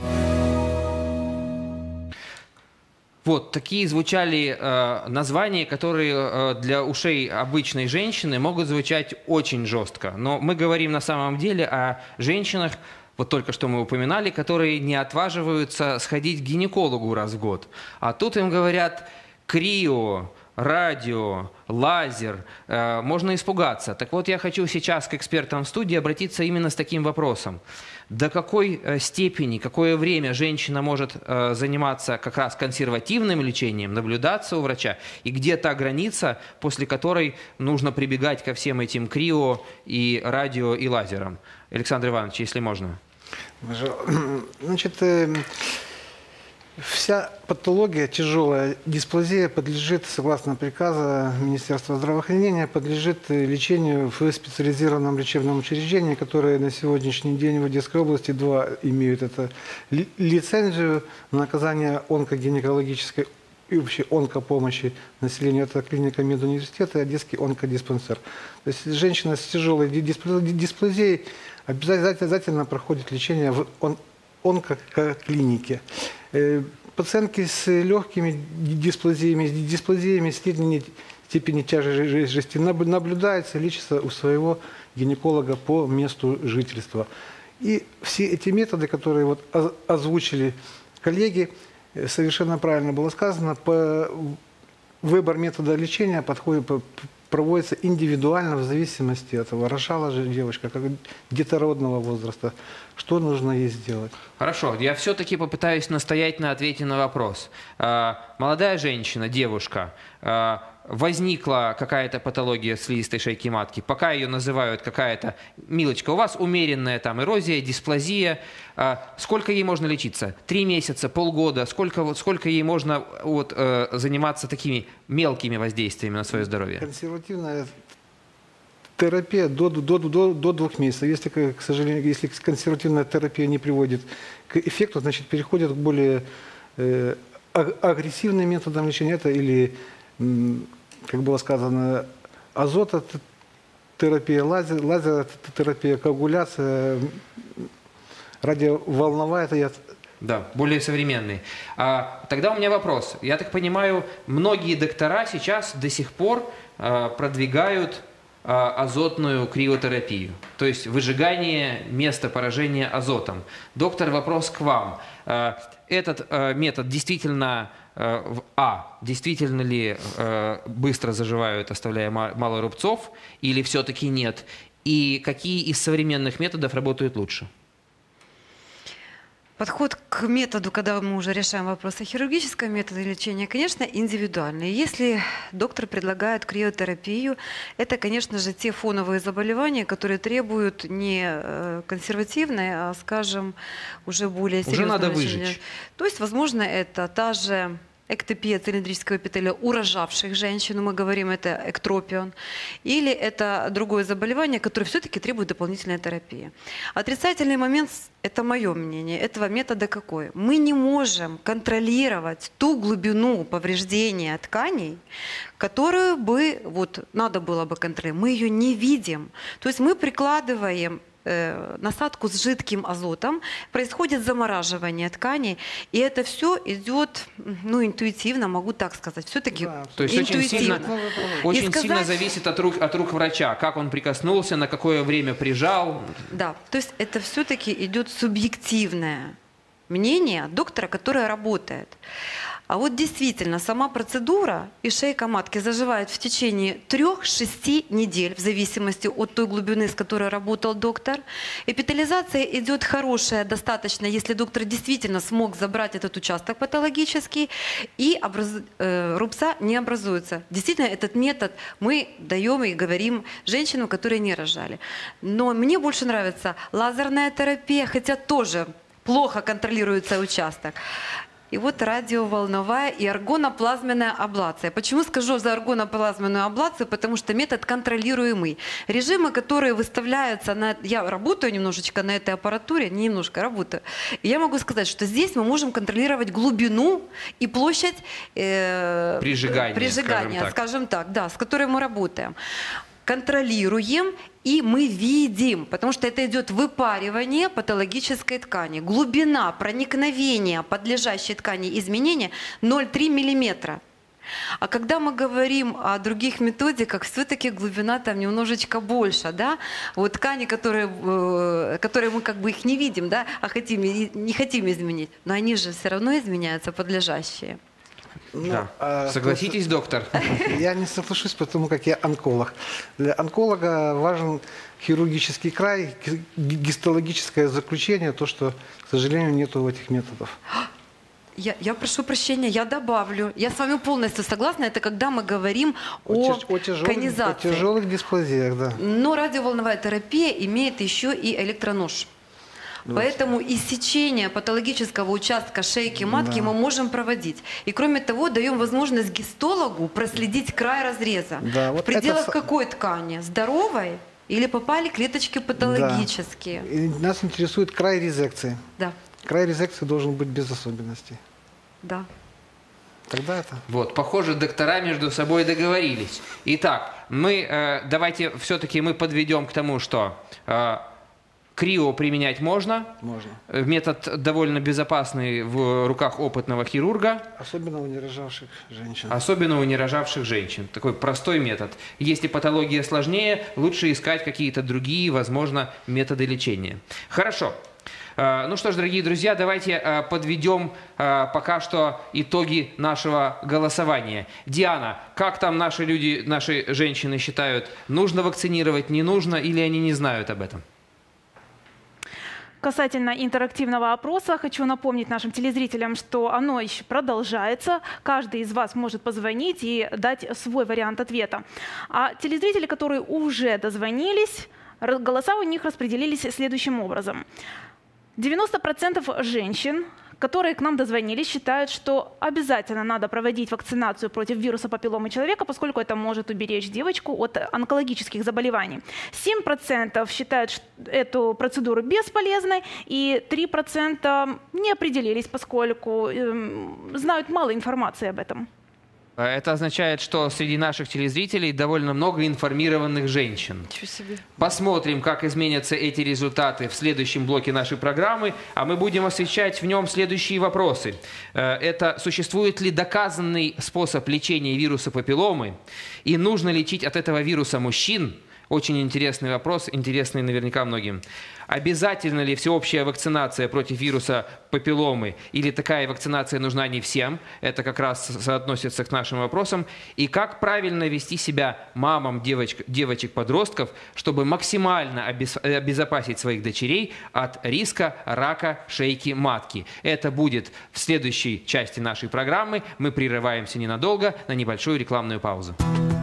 Вот такие звучали э, названия, которые э, для ушей обычной женщины могут звучать очень жестко. Но мы говорим на самом деле о женщинах, вот только что мы упоминали, которые не отваживаются сходить к гинекологу раз в год. А тут им говорят крио, радио, лазер, э, можно испугаться. Так вот, я хочу сейчас к экспертам в студии обратиться именно с таким вопросом. До какой э, степени, какое время женщина может э, заниматься как раз консервативным лечением, наблюдаться у врача, и где та граница, после которой нужно прибегать ко всем этим крио и радио и лазерам? Александр Иванович, если можно. Значит, вся патология, тяжелая дисплазия подлежит, согласно приказу Министерства здравоохранения, подлежит лечению в специализированном лечебном учреждении, которые на сегодняшний день в Одесской области два имеют. Это лицензию на оказание онкогинекологической и вообще онкопомощи населению. Это клиника медуниверситета и Одесский онкодиспансер. То есть женщина с тяжелой дисплазией обязательно проходит лечение в онкоклинике. Пациентки с легкими дисплазиями, с дисплазиями средней степени тяжести наблюдаются, лечатся у своего гинеколога по месту жительства. И все эти методы, которые вот озвучили коллеги, совершенно правильно было сказано, по выбор метода лечения подходит, проводится индивидуально в зависимости от того, рожала же девочка, как детородного возраста, что нужно ей сделать. Хорошо, я все-таки попытаюсь настоять на ответе на вопрос. Молодая женщина, девушка, возникла какая-то патология слизистой шейки матки, пока ее называют какая-то, милочка, у вас умеренная там эрозия, дисплазия, сколько ей можно лечиться? Три месяца, полгода, сколько, сколько ей можно вот, заниматься такими мелкими воздействиями на свое здоровье? Консервативная терапия до, до, до, до двух месяцев. Если, к сожалению, если консервативная терапия не приводит к эффекту, значит, переходят к более э, агрессивным методам лечения. Это или, как было сказано, азототерапия, лазер, лазеротерапия, коагуляция, радиоволновая. Это я... Да, более современный. А, тогда у меня вопрос. Я так понимаю, многие доктора сейчас до сих пор а, продвигают азотную криотерапию, то есть выжигание места поражения азотом. Доктор, вопрос к вам. Этот метод действительно, а, действительно ли быстро заживают, оставляя мало рубцов, или все-таки нет? И какие из современных методов работают лучше? Подход к методу, когда мы уже решаем вопрос о хирургическом методе лечения, конечно, индивидуальный. Если доктор предлагает криотерапию, это, конечно же, те фоновые заболевания, которые требуют не консервативной, а, скажем, уже более серьезного Уже надо лечения. выжечь. То есть, возможно, это та же эктопия цилиндрического эпителия у рожавших женщин, мы говорим, это эктропион, или это другое заболевание, которое все-таки требует дополнительной терапии. Отрицательный момент, это мое мнение, этого метода какой? Мы не можем контролировать ту глубину повреждения тканей, которую бы, вот, надо было бы контролировать. Мы ее не видим. То есть мы прикладываем насадку с жидким азотом, происходит замораживание тканей, и это все идет, ну, интуитивно, могу так сказать, все-таки да, то есть очень сильно, очень сказать, сильно зависит от рук, от рук врача, как он прикоснулся, на какое время прижал. Да, то есть это все-таки идет субъективное мнение доктора, которое работает. А вот действительно, сама процедура и шейка матки заживает в течение трёх-шести недель, в зависимости от той глубины, с которой работал доктор. Эпителизация идет хорошая, достаточно, если доктор действительно смог забрать этот участок патологический, и образ... э, рубца не образуется. Действительно, этот метод мы даем и говорим женщинам, которые не рожали. Но мне больше нравится лазерная терапия, хотя тоже плохо контролируется участок. И вот радиоволновая и аргоноплазменная аблация. Почему скажу за аргоноплазменную аблацию? Потому что метод контролируемый. Режимы, которые выставляются на... Я работаю немножечко на этой аппаратуре, не немножко, работаю. И я могу сказать, что здесь мы можем контролировать глубину и площадь э, прижигания, прижигания скажем так. скажем так, да, с которой мы работаем. Контролируем, и мы видим, потому что это идет выпаривание патологической ткани. Глубина проникновения подлежащей ткани изменения ноль целых три миллиметра. А когда мы говорим о других методиках, все-таки глубина там немножечко больше, да? Вот ткани, которые, которые мы как бы их не видим, да, а хотим, не хотим изменить, но они же все равно изменяются, подлежащие. Ну, да. а, Согласитесь, доктор? Я не соглашусь, потому как я онколог. Для онколога важен хирургический край, гистологическое заключение, то, что, к сожалению, нету этих методов. Я, я прошу прощения, я добавлю. Я с вами полностью согласна. Это когда мы говорим о, о, о тяжелых, конизации. О тяжелых дисплазиях, да. Но радиоволновая терапия имеет еще и электронож. Поэтому иссечение патологического участка шейки матки да. мы можем проводить. И кроме того, даем возможность гистологу проследить край разреза. Да, вот в пределах это... какой ткани? Здоровой? Или попали клеточки патологические? Да. И нас интересует край резекции. Да. Край резекции должен быть без особенностей. Да. Тогда это... Вот, похоже, доктора между собой договорились. Итак, мы, э, давайте все-таки мы подведем к тому, что... Э, Крио применять можно. Можно. Метод довольно безопасный в руках опытного хирурга. Особенно у нерожавших женщин. Особенно у нерожавших женщин. Такой простой метод. Если патология сложнее, лучше искать какие-то другие, возможно, методы лечения. Хорошо. Ну что ж, дорогие друзья, давайте подведем пока что итоги нашего голосования. Диана, как там наши люди, наши женщины считают, нужно вакцинировать, не нужно, или они не знают об этом? Касательно интерактивного опроса, хочу напомнить нашим телезрителям, что оно еще продолжается. Каждый из вас может позвонить и дать свой вариант ответа. А телезрители, которые уже дозвонились, голоса у них распределились следующим образом. девяносто процентов женщин, которые к нам дозвонились, считают, что обязательно надо проводить вакцинацию против вируса папилломы человека, поскольку это может уберечь девочку от онкологических заболеваний. семь процентов считают эту процедуру бесполезной, и три процента не определились, поскольку э, знают мало информации об этом. Это означает, что среди наших телезрителей довольно много информированных женщин. Посмотрим, как изменятся эти результаты в следующем блоке нашей программы, а мы будем освещать в нем следующие вопросы. Это существует ли доказанный способ лечения вируса папилломы, и нужно лечить от этого вируса мужчин, Очень интересный вопрос, интересный наверняка многим. Обязательно ли всеобщая вакцинация против вируса папилломы или такая вакцинация нужна не всем? Это как раз соотносится к нашим вопросам. И как правильно вести себя мамам девочек-подростков, чтобы максимально обезопасить своих дочерей от риска рака шейки матки? Это будет в следующей части нашей программы. Мы прерываемся ненадолго на небольшую рекламную паузу.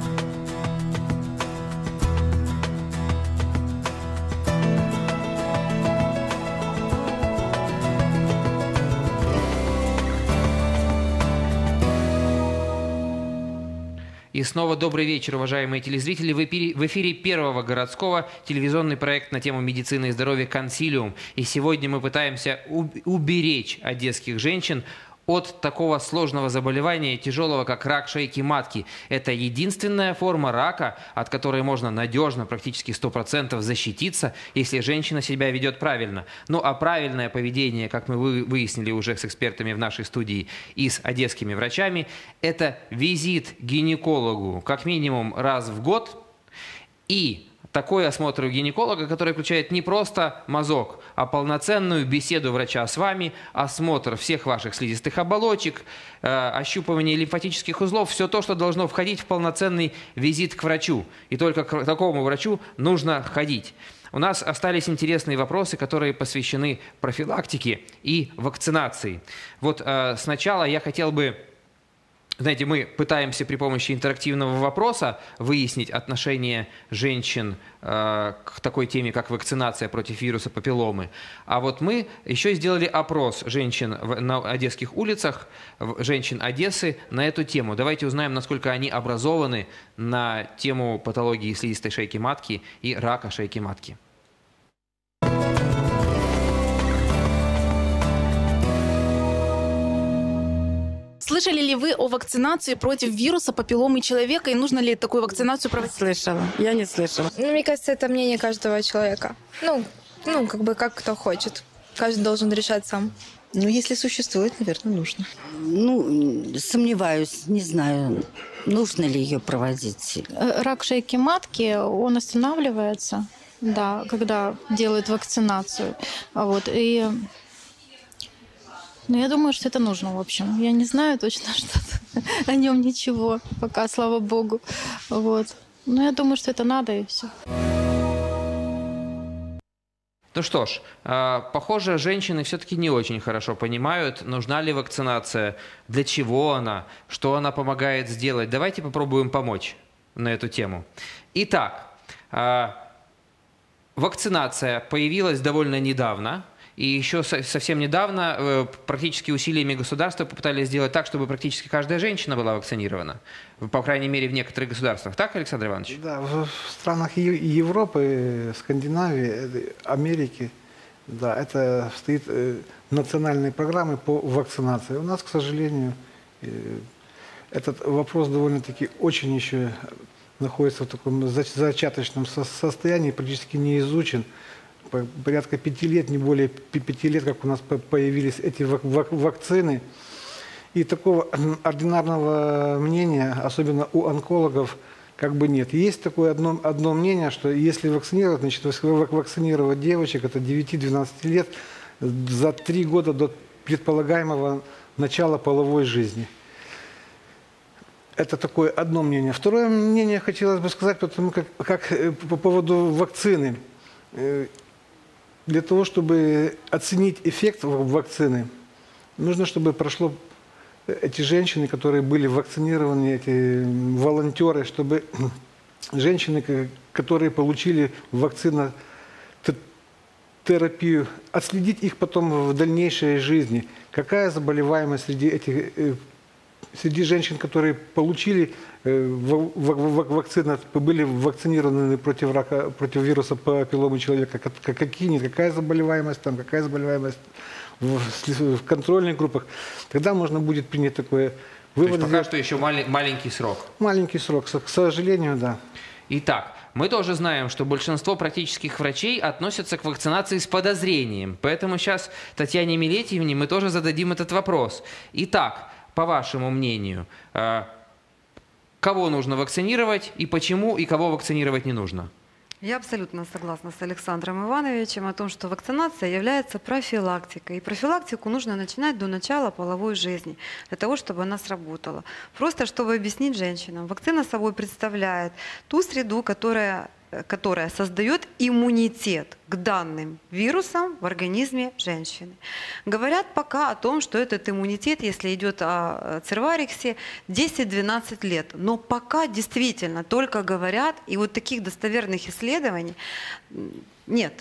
И снова добрый вечер, уважаемые телезрители. В эфире, в эфире Первого городского телевизионный проект на тему медицины и здоровья «Консилиум». И сегодня мы пытаемся уберечь одесских женщин от такого сложного заболевания, тяжелого, как рак шейки матки. Это единственная форма рака, от которой можно надежно, практически сто процентов защититься, если женщина себя ведет правильно. Ну а правильное поведение, как мы выяснили уже с экспертами в нашей студии и с одесскими врачами, это визит к гинекологу как минимум раз в год и такой осмотр у гинеколога, который включает не просто мазок, а полноценную беседу врача с вами, осмотр всех ваших слизистых оболочек, э, ощупывание лимфатических узлов, все то, что должно входить в полноценный визит к врачу. И только к такому врачу нужно ходить. У нас остались интересные вопросы, которые посвящены профилактике и вакцинации. Вот э, сначала я хотел бы... Знаете, мы пытаемся при помощи интерактивного вопроса выяснить отношение женщин э, к такой теме, как вакцинация против вируса папилломы. А вот мы еще сделали опрос женщин в, на одесских улицах, женщин Одессы на эту тему. Давайте узнаем, насколько они образованы на тему патологии слизистой шейки матки и рака шейки матки. Слышали ли вы о вакцинации против вируса папилломы человека и нужно ли такую вакцинацию проводить? Слышала. Я не слышала. Ну, мне кажется, это мнение каждого человека. Ну, ну, как бы как кто хочет. Каждый должен решать сам. Ну, если существует, наверное, нужно. Ну, сомневаюсь, не знаю, нужно ли ее проводить. Рак шейки матки, он останавливается, да, когда делают вакцинацию. Вот, и... Ну, я думаю, что это нужно, в общем. Я не знаю точно что-то о нем ничего, пока, слава богу. Вот. Но я думаю, что это надо, и все. Ну что ж, похоже, женщины все-таки не очень хорошо понимают, нужна ли вакцинация, для чего она, что она помогает сделать. Давайте попробуем помочь на эту тему. Итак, вакцинация появилась довольно недавно. И еще совсем недавно практически усилиями государства попытались сделать так, чтобы практически каждая женщина была вакцинирована. По крайней мере, в некоторых государствах. Так, Александр Иванович? Да, в странах Европы, Скандинавии, Америки, да, это стоит национальные программы по вакцинации. У нас, к сожалению, этот вопрос довольно-таки очень еще находится в таком зачаточном состоянии, практически не изучен. Порядка пяти лет, не более пяти лет, как у нас появились эти вакцины. И такого ординарного мнения, особенно у онкологов, как бы нет. Есть такое одно, одно мнение, что если вакцинировать, значит, вакцинировать девочек, это девяти-двенадцати лет, за три года до предполагаемого начала половой жизни. Это такое одно мнение. Второе мнение хотелось бы сказать, потому как, как по поводу вакцины. Для того, чтобы оценить эффект вакцины, нужно, чтобы прошло эти женщины, которые были вакцинированы, эти волонтеры, чтобы женщины, которые получили вакцинотерапию, отследить их потом в дальнейшей жизни. Какая заболеваемость среди этих, среди женщин, которые получили вакцины, были вакцинированы против рака, против вируса папилломы человека, какие, какая заболеваемость там, какая заболеваемость в, в контрольных группах, тогда можно будет принять такое вывод. То есть пока что еще мали, маленький срок. Маленький срок, к сожалению, да. Итак, мы тоже знаем, что большинство практических врачей относятся к вакцинации с подозрением, поэтому сейчас Татьяне Милетьевне мы тоже зададим этот вопрос. Итак, по вашему мнению, кого нужно вакцинировать и почему, и кого вакцинировать не нужно? Я абсолютно согласна с Александром Ивановичем о том, что вакцинация является профилактикой. И профилактику нужно начинать до начала половой жизни, для того, чтобы она сработала. Просто чтобы объяснить женщинам, вакцина собой представляет ту среду, которая... которая создает иммунитет к данным вирусам в организме женщины. Говорят пока о том, что этот иммунитет, если идет о цервариксе, десять-двенадцать лет. Но пока действительно только говорят, и вот таких достоверных исследований нет.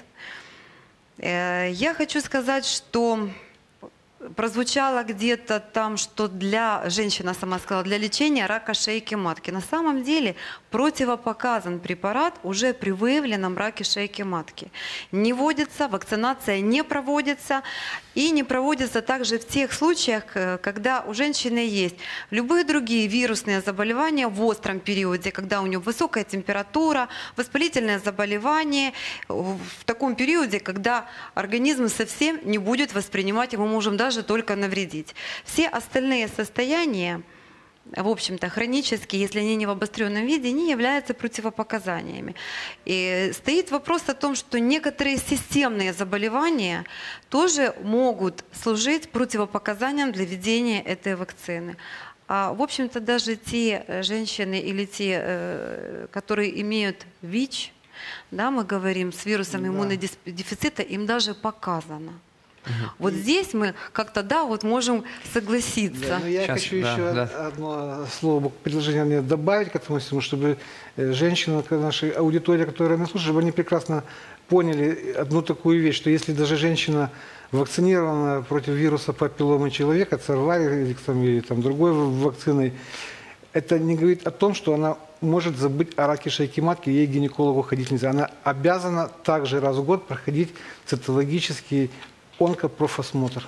Я хочу сказать, что прозвучало где-то там, что для, женщина сама сказала, для лечения рака шейки матки. На самом деле противопоказан препарат уже при выявленном раке шейки матки. Не вводится, вакцинация не проводится. И не проводится также в тех случаях, когда у женщины есть любые другие вирусные заболевания в остром периоде, когда у нее высокая температура, воспалительное заболевание, в таком периоде, когда организм совсем не будет воспринимать, и мы можем даже только навредить. Все остальные состояния, в общем-то, хронические, если они не в обостренном виде, не являются противопоказаниями. И стоит вопрос о том, что некоторые системные заболевания тоже могут служить противопоказанием для введения этой вакцины. А, в общем-то, даже те женщины или те, которые имеют ВИЧ, да, мы говорим, с вирусом иммунодефицита, им даже показано. Угу. Вот здесь мы как-то, да, вот можем согласиться. Да, но я Сейчас, хочу да, еще да. одно слово, предложение мне добавить к этому всему, чтобы женщины, нашей аудитории, которая нас слушает, чтобы они прекрасно поняли одну такую вещь, что если даже женщина вакцинирована против вируса папилломы человека, церварикс или там другой вакциной, это не говорит о том, что она может забыть о раке шейки матки, ей к гинекологу ходить нельзя. Она обязана также раз в год проходить цитологический онкопрофосмотр.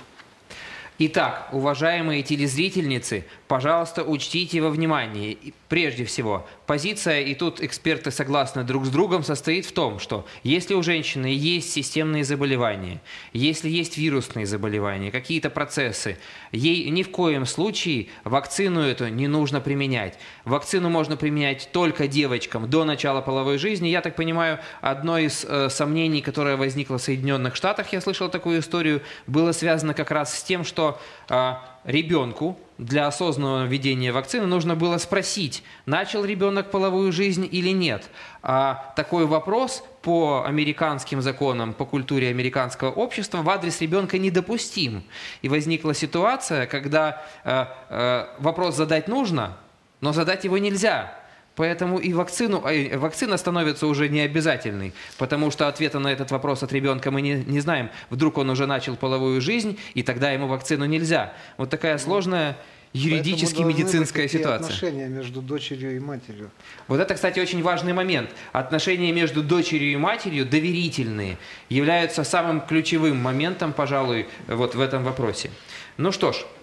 Итак, уважаемые телезрительницы, пожалуйста, учтите во внимание, прежде всего, позиция, и тут эксперты согласны друг с другом, состоит в том, что если у женщины есть системные заболевания, если есть вирусные заболевания, какие-то процессы, ей ни в коем случае вакцину эту не нужно применять. Вакцину можно применять только девочкам до начала половой жизни. Я так понимаю, одно из э, сомнений, которое возникло в Соединенных Штатах, я слышал такую историю, было связано как раз с тем, что э, ребенку для осознанного введения вакцины нужно было спросить, начал ребенок половую жизнь или нет. А такой вопрос по американским законам, по культуре американского общества в адрес ребенка недопустим. И возникла ситуация, когда э, э, вопрос задать нужно, но задать его нельзя. Поэтому и вакцину, э, вакцина становится уже необязательной, потому что ответа на этот вопрос от ребенка мы не, не знаем. Вдруг он уже начал половую жизнь, и тогда ему вакцину нельзя. Вот такая сложная юридически-медицинская ситуация. Отношения между дочерью и матерью. Вот это, кстати, очень важный момент. Отношения между дочерью и матерью, доверительные, являются самым ключевым моментом, пожалуй, вот в этом вопросе. Ну что ж,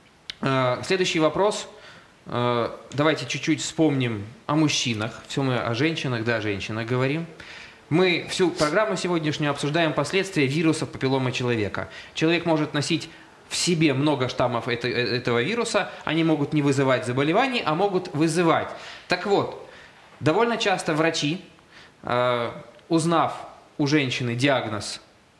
э, следующий вопрос. Э, давайте чуть-чуть вспомним о мужчинах. Все мы о женщинах, да, о женщинах говорим. Мы всю программу сегодняшнюю обсуждаем последствия вируса папилломы человека. Человек может носить в себе много штаммов это, этого вируса, они могут не вызывать заболеваний, а могут вызывать. Так вот, довольно часто врачи, э, узнав у женщины диагноз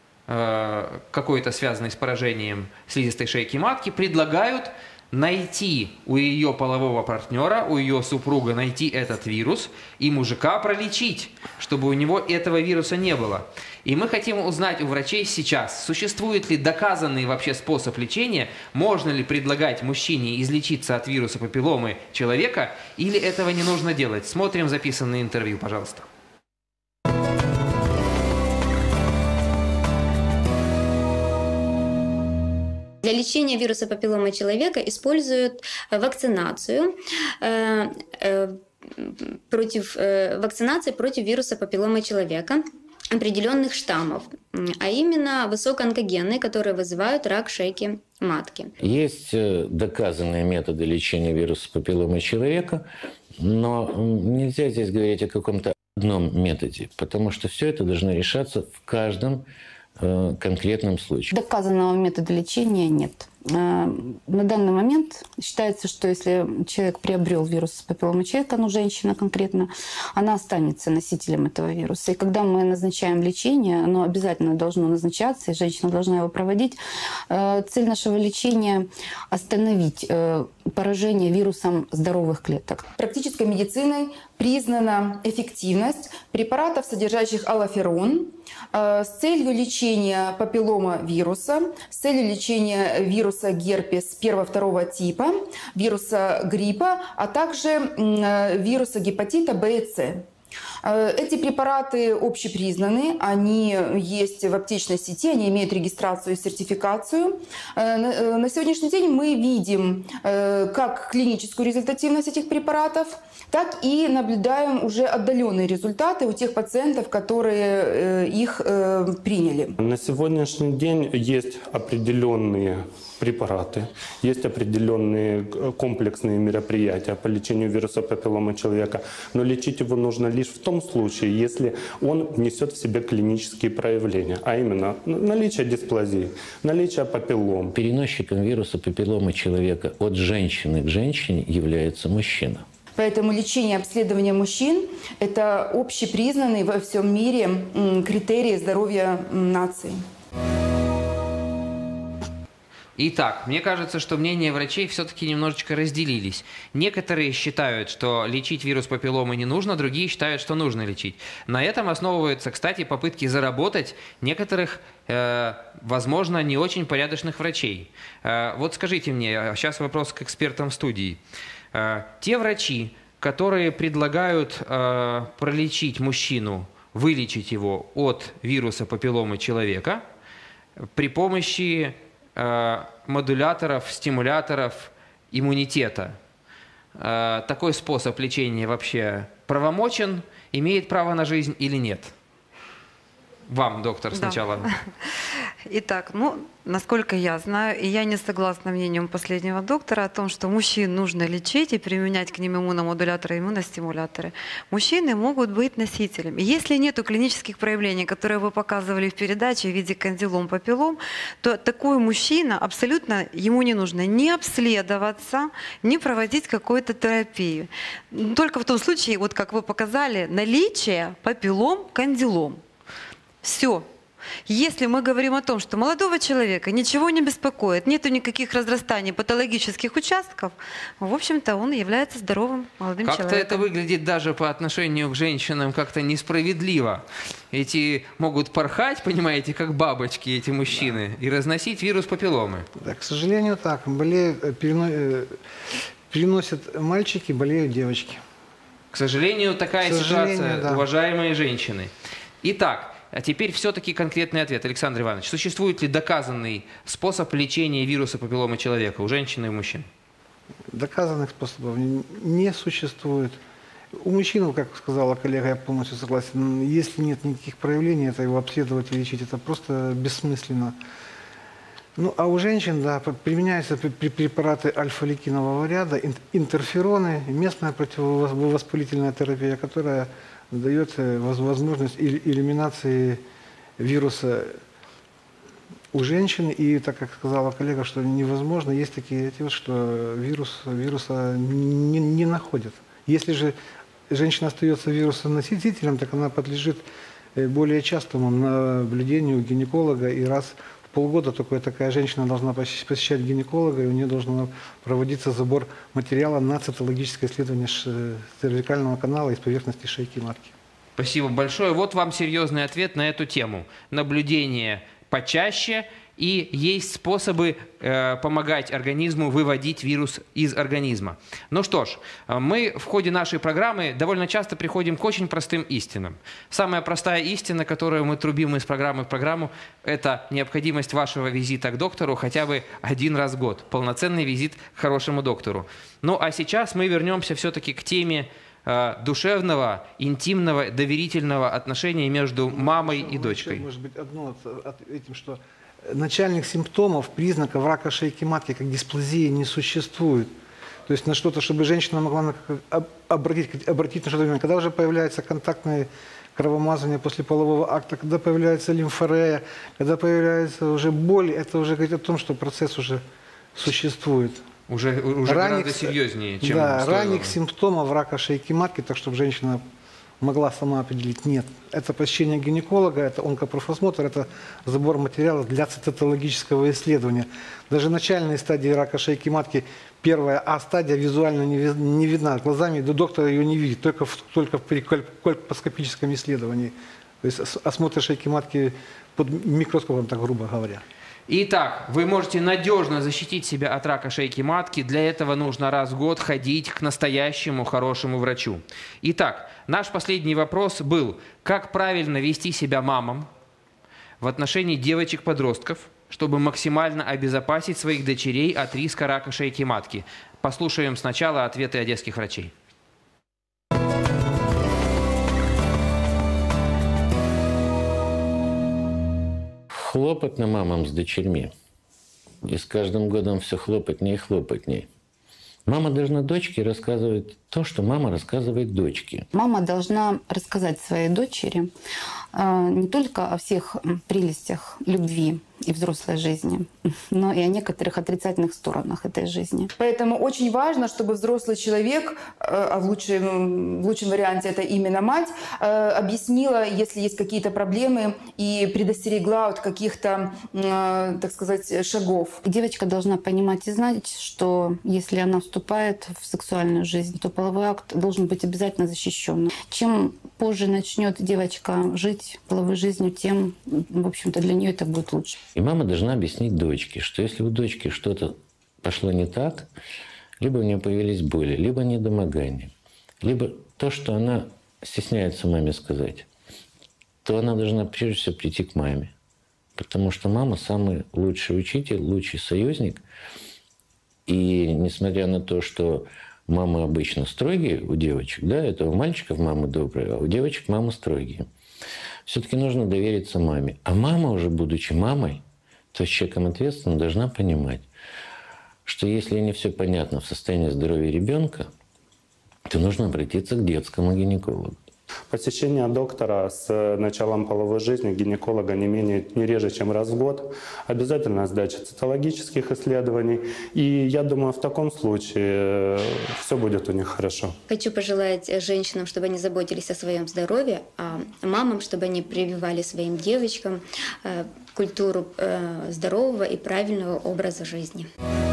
э, какой-то связанный с поражением слизистой шейки матки, предлагают найти у ее полового партнера, у ее супруга найти этот вирус и мужика пролечить, чтобы у него этого вируса не было. И мы хотим узнать у врачей сейчас, существует ли доказанный вообще способ лечения, можно ли предлагать мужчине излечиться от вируса папилломы человека, или этого не нужно делать. Смотрим записанное интервью, пожалуйста. Для лечения вируса папилломы человека используют вакцинацию э, э, против э, вакцинации против вируса папилломы человека определенных штаммов, а именно высокоонкогенные, которые вызывают рак шейки матки. Есть доказанные методы лечения вируса папилломы человека, но нельзя здесь говорить о каком-то одном методе, потому что все это должно решаться в каждом конкретном случае. Доказанного метода лечения нет. На данный момент считается, что если человек приобрел вирус папилломы человека, ну, женщина конкретно, она останется носителем этого вируса. И когда мы назначаем лечение, оно обязательно должно назначаться, и женщина должна его проводить. Цель нашего лечения – остановить поражение вирусом здоровых клеток. Практической медициной признана эффективность препаратов, содержащих аллоферон, с целью лечения папиллома вируса, с целью лечения вируса герпес первого-второго типа, вируса гриппа, а также вируса гепатита Б и С. Эти препараты общепризнаны, они есть в аптечной сети, они имеют регистрацию и сертификацию. На сегодняшний день мы видим как клиническую результативность этих препаратов, так и наблюдаем уже отдаленные результаты у тех пациентов, которые их приняли. На сегодняшний день есть определенные препараты, есть определенные комплексные мероприятия по лечению вируса папилломы человека, но лечить его нужно лишь в том случае, если он несет в себе клинические проявления, а именно наличие дисплазии, наличие папиллом. Переносчиком вируса папилломы человека от женщины к женщине является мужчина. Поэтому лечение и обследование мужчин – это общепризнанный во всем мире критерий здоровья нации. Итак, мне кажется, что мнения врачей все-таки немножечко разделились. Некоторые считают, что лечить вирус папилломы не нужно, другие считают, что нужно лечить. На этом основываются, кстати, попытки заработать некоторых, э, возможно, не очень порядочных врачей. Э, вот скажите мне, сейчас вопрос к экспертам в студии. Э, те врачи, которые предлагают э, пролечить мужчину, вылечить его от вируса папилломы человека при помощи модуляторов, стимуляторов иммунитета. Такой способ лечения вообще правомочен, имеет право на жизнь или нет? Вам, доктор, сначала. Да. Итак, ну, насколько я знаю, и я не согласна мнением последнего доктора о том, что мужчин нужно лечить и применять к ним иммуномодуляторы и иммуностимуляторы. Мужчины могут быть носителями. Если нет клинических проявлений, которые вы показывали в передаче в виде кандилом, папиллом, то такой мужчина абсолютно, ему не нужно ни обследоваться, ни проводить какую-то терапию. Только в том случае, вот как вы показали, наличие папиллом, кандилом. Все. Если мы говорим о том, что молодого человека ничего не беспокоит, нету никаких разрастаний патологических участков, в общем-то, он является здоровым молодым как-то человеком. Как-то это выглядит даже по отношению к женщинам как-то несправедливо. Эти могут порхать, понимаете, как бабочки, эти мужчины, и разносить вирус папилломы. Да, к сожалению, так. Болеют, перено... переносят мальчики, болеют девочки. К сожалению, такая к сожалению, ситуация, да. Уважаемые женщины. Итак, а теперь все-таки конкретный ответ. Александр Иванович, существует ли доказанный способ лечения вируса папилломы человека у женщин и у мужчин? Доказанных способов не существует. У мужчин, как сказала коллега, я полностью согласен, если нет никаких проявлений, это его обследовать и лечить, это просто бессмысленно. Ну, а у женщин, да, применяются препараты альфа-ликинового ряда, интерфероны, местная противовоспалительная терапия, которая дает возможность элиминации вируса у женщин. И так как сказала коллега, что невозможно, есть такие, что вирус, вируса не, не находят. Если же женщина остается вирусоносителем, так она подлежит более частому наблюдению гинеколога, и раз в полгода только такая женщина должна посещать гинеколога, и у нее должен проводиться забор материала на цитологическое исследование цервикального канала из поверхности шейки матки. Спасибо большое. Вот вам серьезный ответ на эту тему. Наблюдение почаще, и есть способы э, помогать организму выводить вирус из организма. Ну что ж, мы в ходе нашей программы довольно часто приходим к очень простым истинам. Самая простая истина, которую мы трубим из программы в программу, это необходимость вашего визита к доктору хотя бы один раз в год. Полноценный визит к хорошему доктору. Ну а сейчас мы вернемся все-таки к теме э, душевного, интимного, доверительного отношения между мамой и дочкой. Может быть, одно от этим, что начальных симптомов, признаков рака шейки матки, как дисплазии, не существует. То есть на что-то, чтобы женщина могла обратить, обратить на что-то внимание. Когда уже появляется контактное кровомазание после полового акта, когда появляется лимфорея, когда появляется уже боль, это уже говорит о том, что процесс уже существует. Уже, уже ранних, гораздо серьезнее, чем да, стоило. Ранних симптомов рака шейки матки, так чтобы женщина могла сама определить, нет. Это посещение гинеколога, это онкопрофосмотр, это сбор материалов для цитологического исследования. Даже начальные стадии рака шейки матки, первая А-стадия визуально не, не видна глазами, до доктора ее не видит, только, в, только при кольпоскопическом исследовании. То есть осмотр шейки матки под микроскопом, так грубо говоря. Итак, вы можете надежно защитить себя от рака шейки матки. Для этого нужно раз в год ходить к настоящему хорошему врачу. Итак, наш последний вопрос был, как правильно вести себя мамам в отношении девочек-подростков, чтобы максимально обезопасить своих дочерей от риска рака шейки матки. Послушаем сначала ответы одесских врачей. Хлопотно мамам с дочерьми. И с каждым годом все хлопотнее и хлопотнее. Мама должна дочке рассказывать то, что мама рассказывает дочке. Мама должна рассказать своей дочери э, не только о всех прелестях любви и взрослой жизни, но и о некоторых отрицательных сторонах этой жизни. Поэтому очень важно, чтобы взрослый человек, а в лучшем, в лучшем варианте это именно мать, объяснила, если есть какие-то проблемы, и предостерегла от каких-то, так сказать, шагов. Девочка должна понимать и знать, что если она вступает в сексуальную жизнь, то половой акт должен быть обязательно защищен. Чем позже начнет девочка жить половой жизнью, тем, в общем-то, для нее это будет лучше. И мама должна объяснить дочке, что если у дочки что-то пошло не так, либо у нее появились боли, либо недомогание, либо то, что она стесняется маме сказать, то она должна прежде всего прийти к маме. Потому что мама самый лучший учитель, лучший союзник. И несмотря на то, что мамы обычно строгие у девочек, да, это у мальчиков мамы добрые, а у девочек мамы строгие. Все-таки нужно довериться маме. А мама, уже будучи мамой, то есть человеком ответственным, должна понимать, что если не все понятно в состоянии здоровья ребенка, то нужно обратиться к детскому гинекологу. Посещение доктора с началом половой жизни гинеколога не менее, не реже, чем раз в год. Обязательно сдача цитологических исследований. И я думаю, в таком случае все будет у них хорошо. Хочу пожелать женщинам, чтобы они заботились о своем здоровье, а мамам, чтобы они прививали своим девочкам культуру здорового и правильного образа жизни.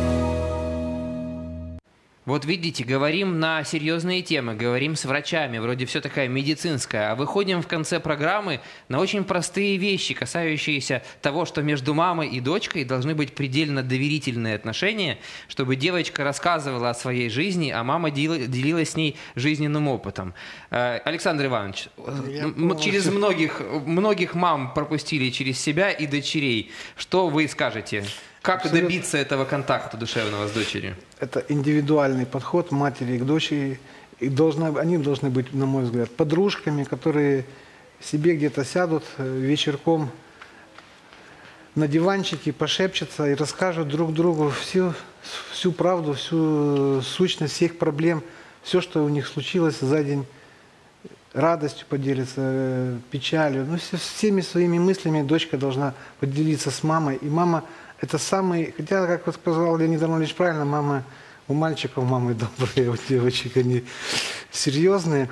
Вот видите, говорим на серьезные темы, говорим с врачами, вроде все такая медицинская, а выходим в конце программы на очень простые вещи, касающиеся того, что между мамой и дочкой должны быть предельно доверительные отношения, чтобы девочка рассказывала о своей жизни, а мама делилась с ней жизненным опытом. Александр Иванович, через многих, многих мам пропустили через себя и дочерей. Что вы скажете? Как Абсолютно. добиться этого контакта душевного с дочерью? Это индивидуальный подход матери к дочери. И должна, они должны быть, на мой взгляд, подружками, которые себе где-то сядут вечерком на диванчике, пошепчутся и расскажут друг другу всю, всю правду, всю сущность всех проблем, все, что у них случилось за день. Радостью поделиться, печалью. Ну, всеми своими мыслями дочка должна поделиться с мамой. И мама... Это самый, хотя, как вот сказал Леонид Арнольдович правильно, мамы у мальчиков, мамы добрые, у девочек они серьезные.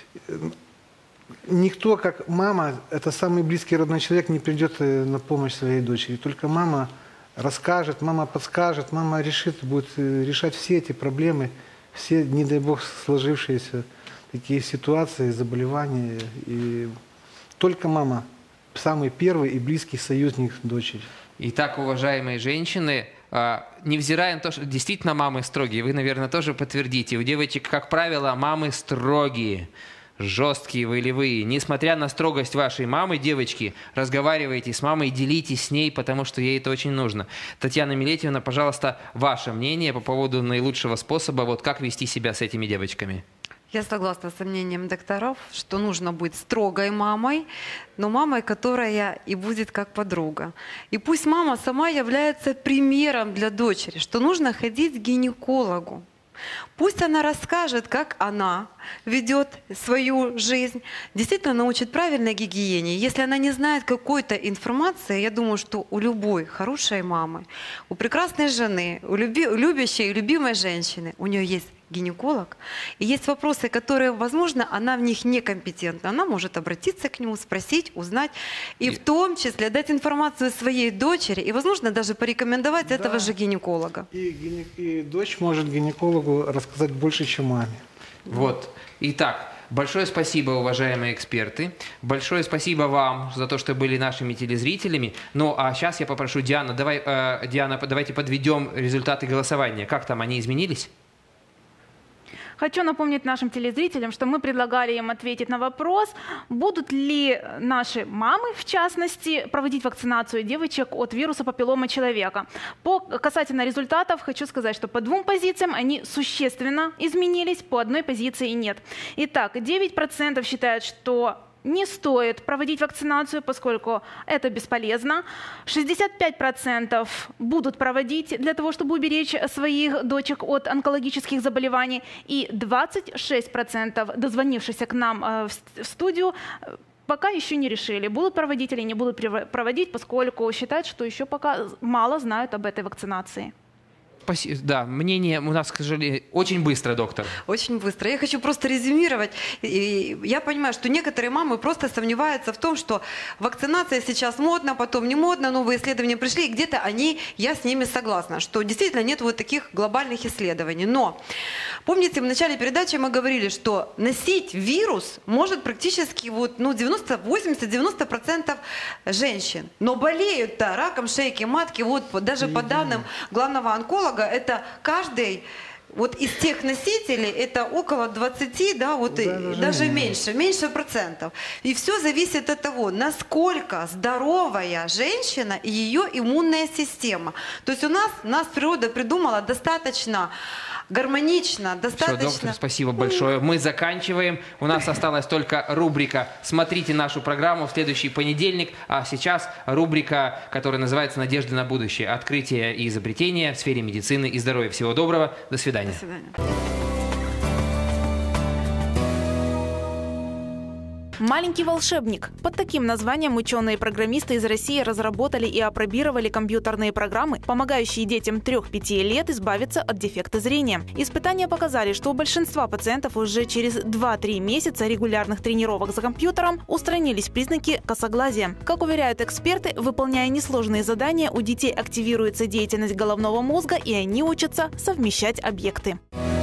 Никто, как мама, это самый близкий родной человек, не придет на помощь своей дочери. Только мама расскажет, мама подскажет, мама решит, будет решать все эти проблемы, все, не дай бог, сложившиеся такие ситуации, заболевания. И только мама самый первый и близкий союзник дочери. Итак, уважаемые женщины, невзирая на то, что действительно мамы строгие, вы, наверное, тоже подтвердите, у девочек, как правило, мамы строгие, жесткие, волевые. Несмотря на строгость вашей мамы, девочки, разговаривайте с мамой, делитесь с ней, потому что ей это очень нужно. Татьяна Милетьевна, пожалуйста, ваше мнение по поводу наилучшего способа, вот как вести себя с этими девочками? Я согласна с мнением докторов, что нужно быть строгой мамой, но мамой, которая и будет как подруга. И пусть мама сама является примером для дочери, что нужно ходить к гинекологу. Пусть она расскажет, как она ведет свою жизнь, действительно научит правильной гигиене. Если она не знает какой-то информации, я думаю, что у любой хорошей мамы, у прекрасной жены, у, люби, у любящей и любимой женщины, у нее есть гинеколог, и есть вопросы, которые, возможно, она в них некомпетентна. Она может обратиться к нему, спросить, узнать, и, и в том числе дать информацию своей дочери, и, возможно, даже порекомендовать да. этого же гинеколога. И, гине... и дочь может гинекологу рассказать больше, чем маме. Вот. Итак, большое спасибо, уважаемые эксперты. Большое спасибо вам за то, что были нашими телезрителями. Ну, а сейчас я попрошу Диану, давай, э, Диана, давайте подведем результаты голосования. Как там, они изменились? Хочу напомнить нашим телезрителям, что мы предлагали им ответить на вопрос, будут ли наши мамы, в частности, проводить вакцинацию девочек от вируса папиллома человека. По касательно результатов хочу сказать, что по двум позициям они существенно изменились, по одной позиции нет. Итак, девять процентов считают, что не стоит проводить вакцинацию, поскольку это бесполезно. шестьдесят пять процентов будут проводить для того, чтобы уберечь своих дочек от онкологических заболеваний. И двадцать шесть процентов, дозвонившихся к нам в студию, пока еще не решили, будут проводить или не будут проводить, поскольку считают, что еще пока мало знают об этой вакцинации. Да, мнение у нас, к сожалению, очень быстро, доктор. Очень быстро. Я хочу просто резюмировать. И я понимаю, что некоторые мамы просто сомневаются в том, что вакцинация сейчас модна, потом не модна, новые исследования пришли, и где-то они, я с ними согласна, что действительно нет вот таких глобальных исследований. Но помните, в начале передачи мы говорили, что носить вирус может практически вот, ну, девяносто, восемьдесят, девяносто процентов женщин. Но болеют-то раком шейки матки, вот даже по данным главного онколога, это каждый вот из тех носителей, это около двадцати, да, вот да, и, даже, даже меньше, меньше процентов. И все зависит от того, насколько здоровая женщина и ее иммунная система. То есть у нас, нас природа придумала достаточно гармонично, достаточно... Все, доктор, спасибо большое. Мы заканчиваем. У нас осталась только рубрика «Смотрите нашу программу» в следующий понедельник. А сейчас рубрика, которая называется «Надежда на будущее». Открытие и изобретения в сфере медицины и здоровья. Всего доброго. До свидания. До свидания. «Маленький волшебник». Под таким названием ученые-программисты из России разработали и апробировали компьютерные программы, помогающие детям трёх-пяти лет избавиться от дефекта зрения. Испытания показали, что у большинства пациентов уже через два-три месяца регулярных тренировок за компьютером устранились признаки косоглазия. Как уверяют эксперты, выполняя несложные задания, у детей активируется деятельность головного мозга, и они учатся совмещать объекты.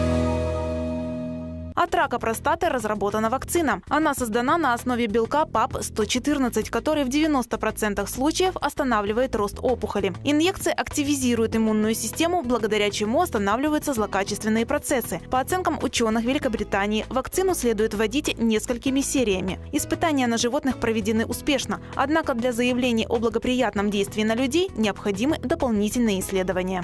От рака простаты разработана вакцина. Она создана на основе белка пап сто четырнадцать, который в девяноста процентах случаев останавливает рост опухоли. Инъекция активизирует иммунную систему, благодаря чему останавливаются злокачественные процессы. По оценкам ученых Великобритании, вакцину следует вводить несколькими сериями. Испытания на животных проведены успешно, однако для заявлений о благоприятном действии на людей необходимы дополнительные исследования.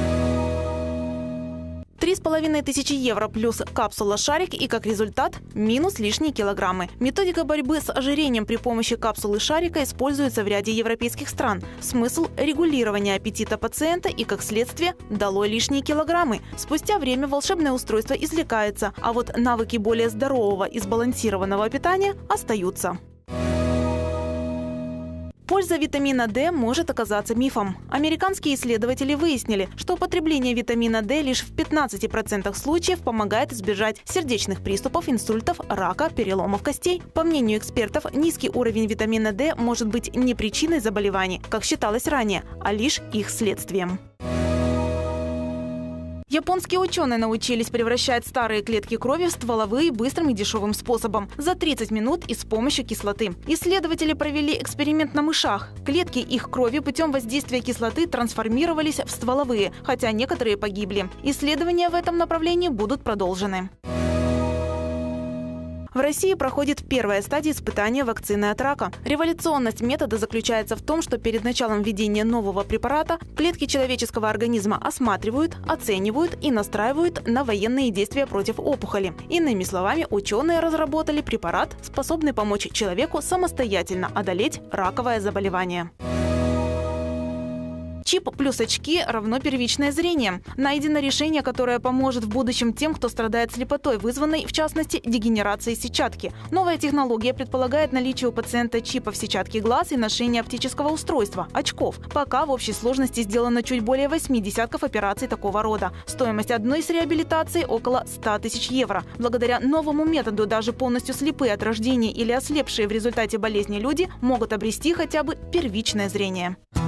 Три с половиной тысячи евро плюс капсула-шарик и, как результат, минус лишние килограммы. Методика борьбы с ожирением при помощи капсулы-шарика используется в ряде европейских стран. Смысл – регулирование аппетита пациента и, как следствие, долой лишние килограммы. Спустя время волшебное устройство извлекается, а вот навыки более здорового и сбалансированного питания остаются. Польза витамина D может оказаться мифом. Американские исследователи выяснили, что употребление витамина D лишь в пятнадцати процентах случаев помогает избежать сердечных приступов, инсультов, рака, переломов костей. По мнению экспертов, низкий уровень витамина D может быть не причиной заболеваний, как считалось ранее, а лишь их следствием. Японские ученые научились превращать старые клетки крови в стволовые быстрым и дешевым способом – за тридцать минут и с помощью кислоты. Исследователи провели эксперимент на мышах. Клетки их крови путем воздействия кислоты трансформировались в стволовые, хотя некоторые погибли. Исследования в этом направлении будут продолжены. В России проходит первая стадия испытания вакцины от рака. Революционность метода заключается в том, что перед началом введения нового препарата клетки человеческого организма осматривают, оценивают и настраивают на военные действия против опухоли. Иными словами, ученые разработали препарат, способный помочь человеку самостоятельно одолеть раковое заболевание. Чип плюс очки равно первичное зрение. Найдено решение, которое поможет в будущем тем, кто страдает слепотой, вызванной, в частности, дегенерацией сетчатки. Новая технология предполагает наличие у пациента чипа в сетчатке глаз и ношение оптического устройства – очков. Пока в общей сложности сделано чуть более восьми десятков операций такого рода. Стоимость одной с реабилитацией – около ста тысяч евро. Благодаря новому методу даже полностью слепые от рождения или ослепшие в результате болезни люди могут обрести хотя бы первичное зрение.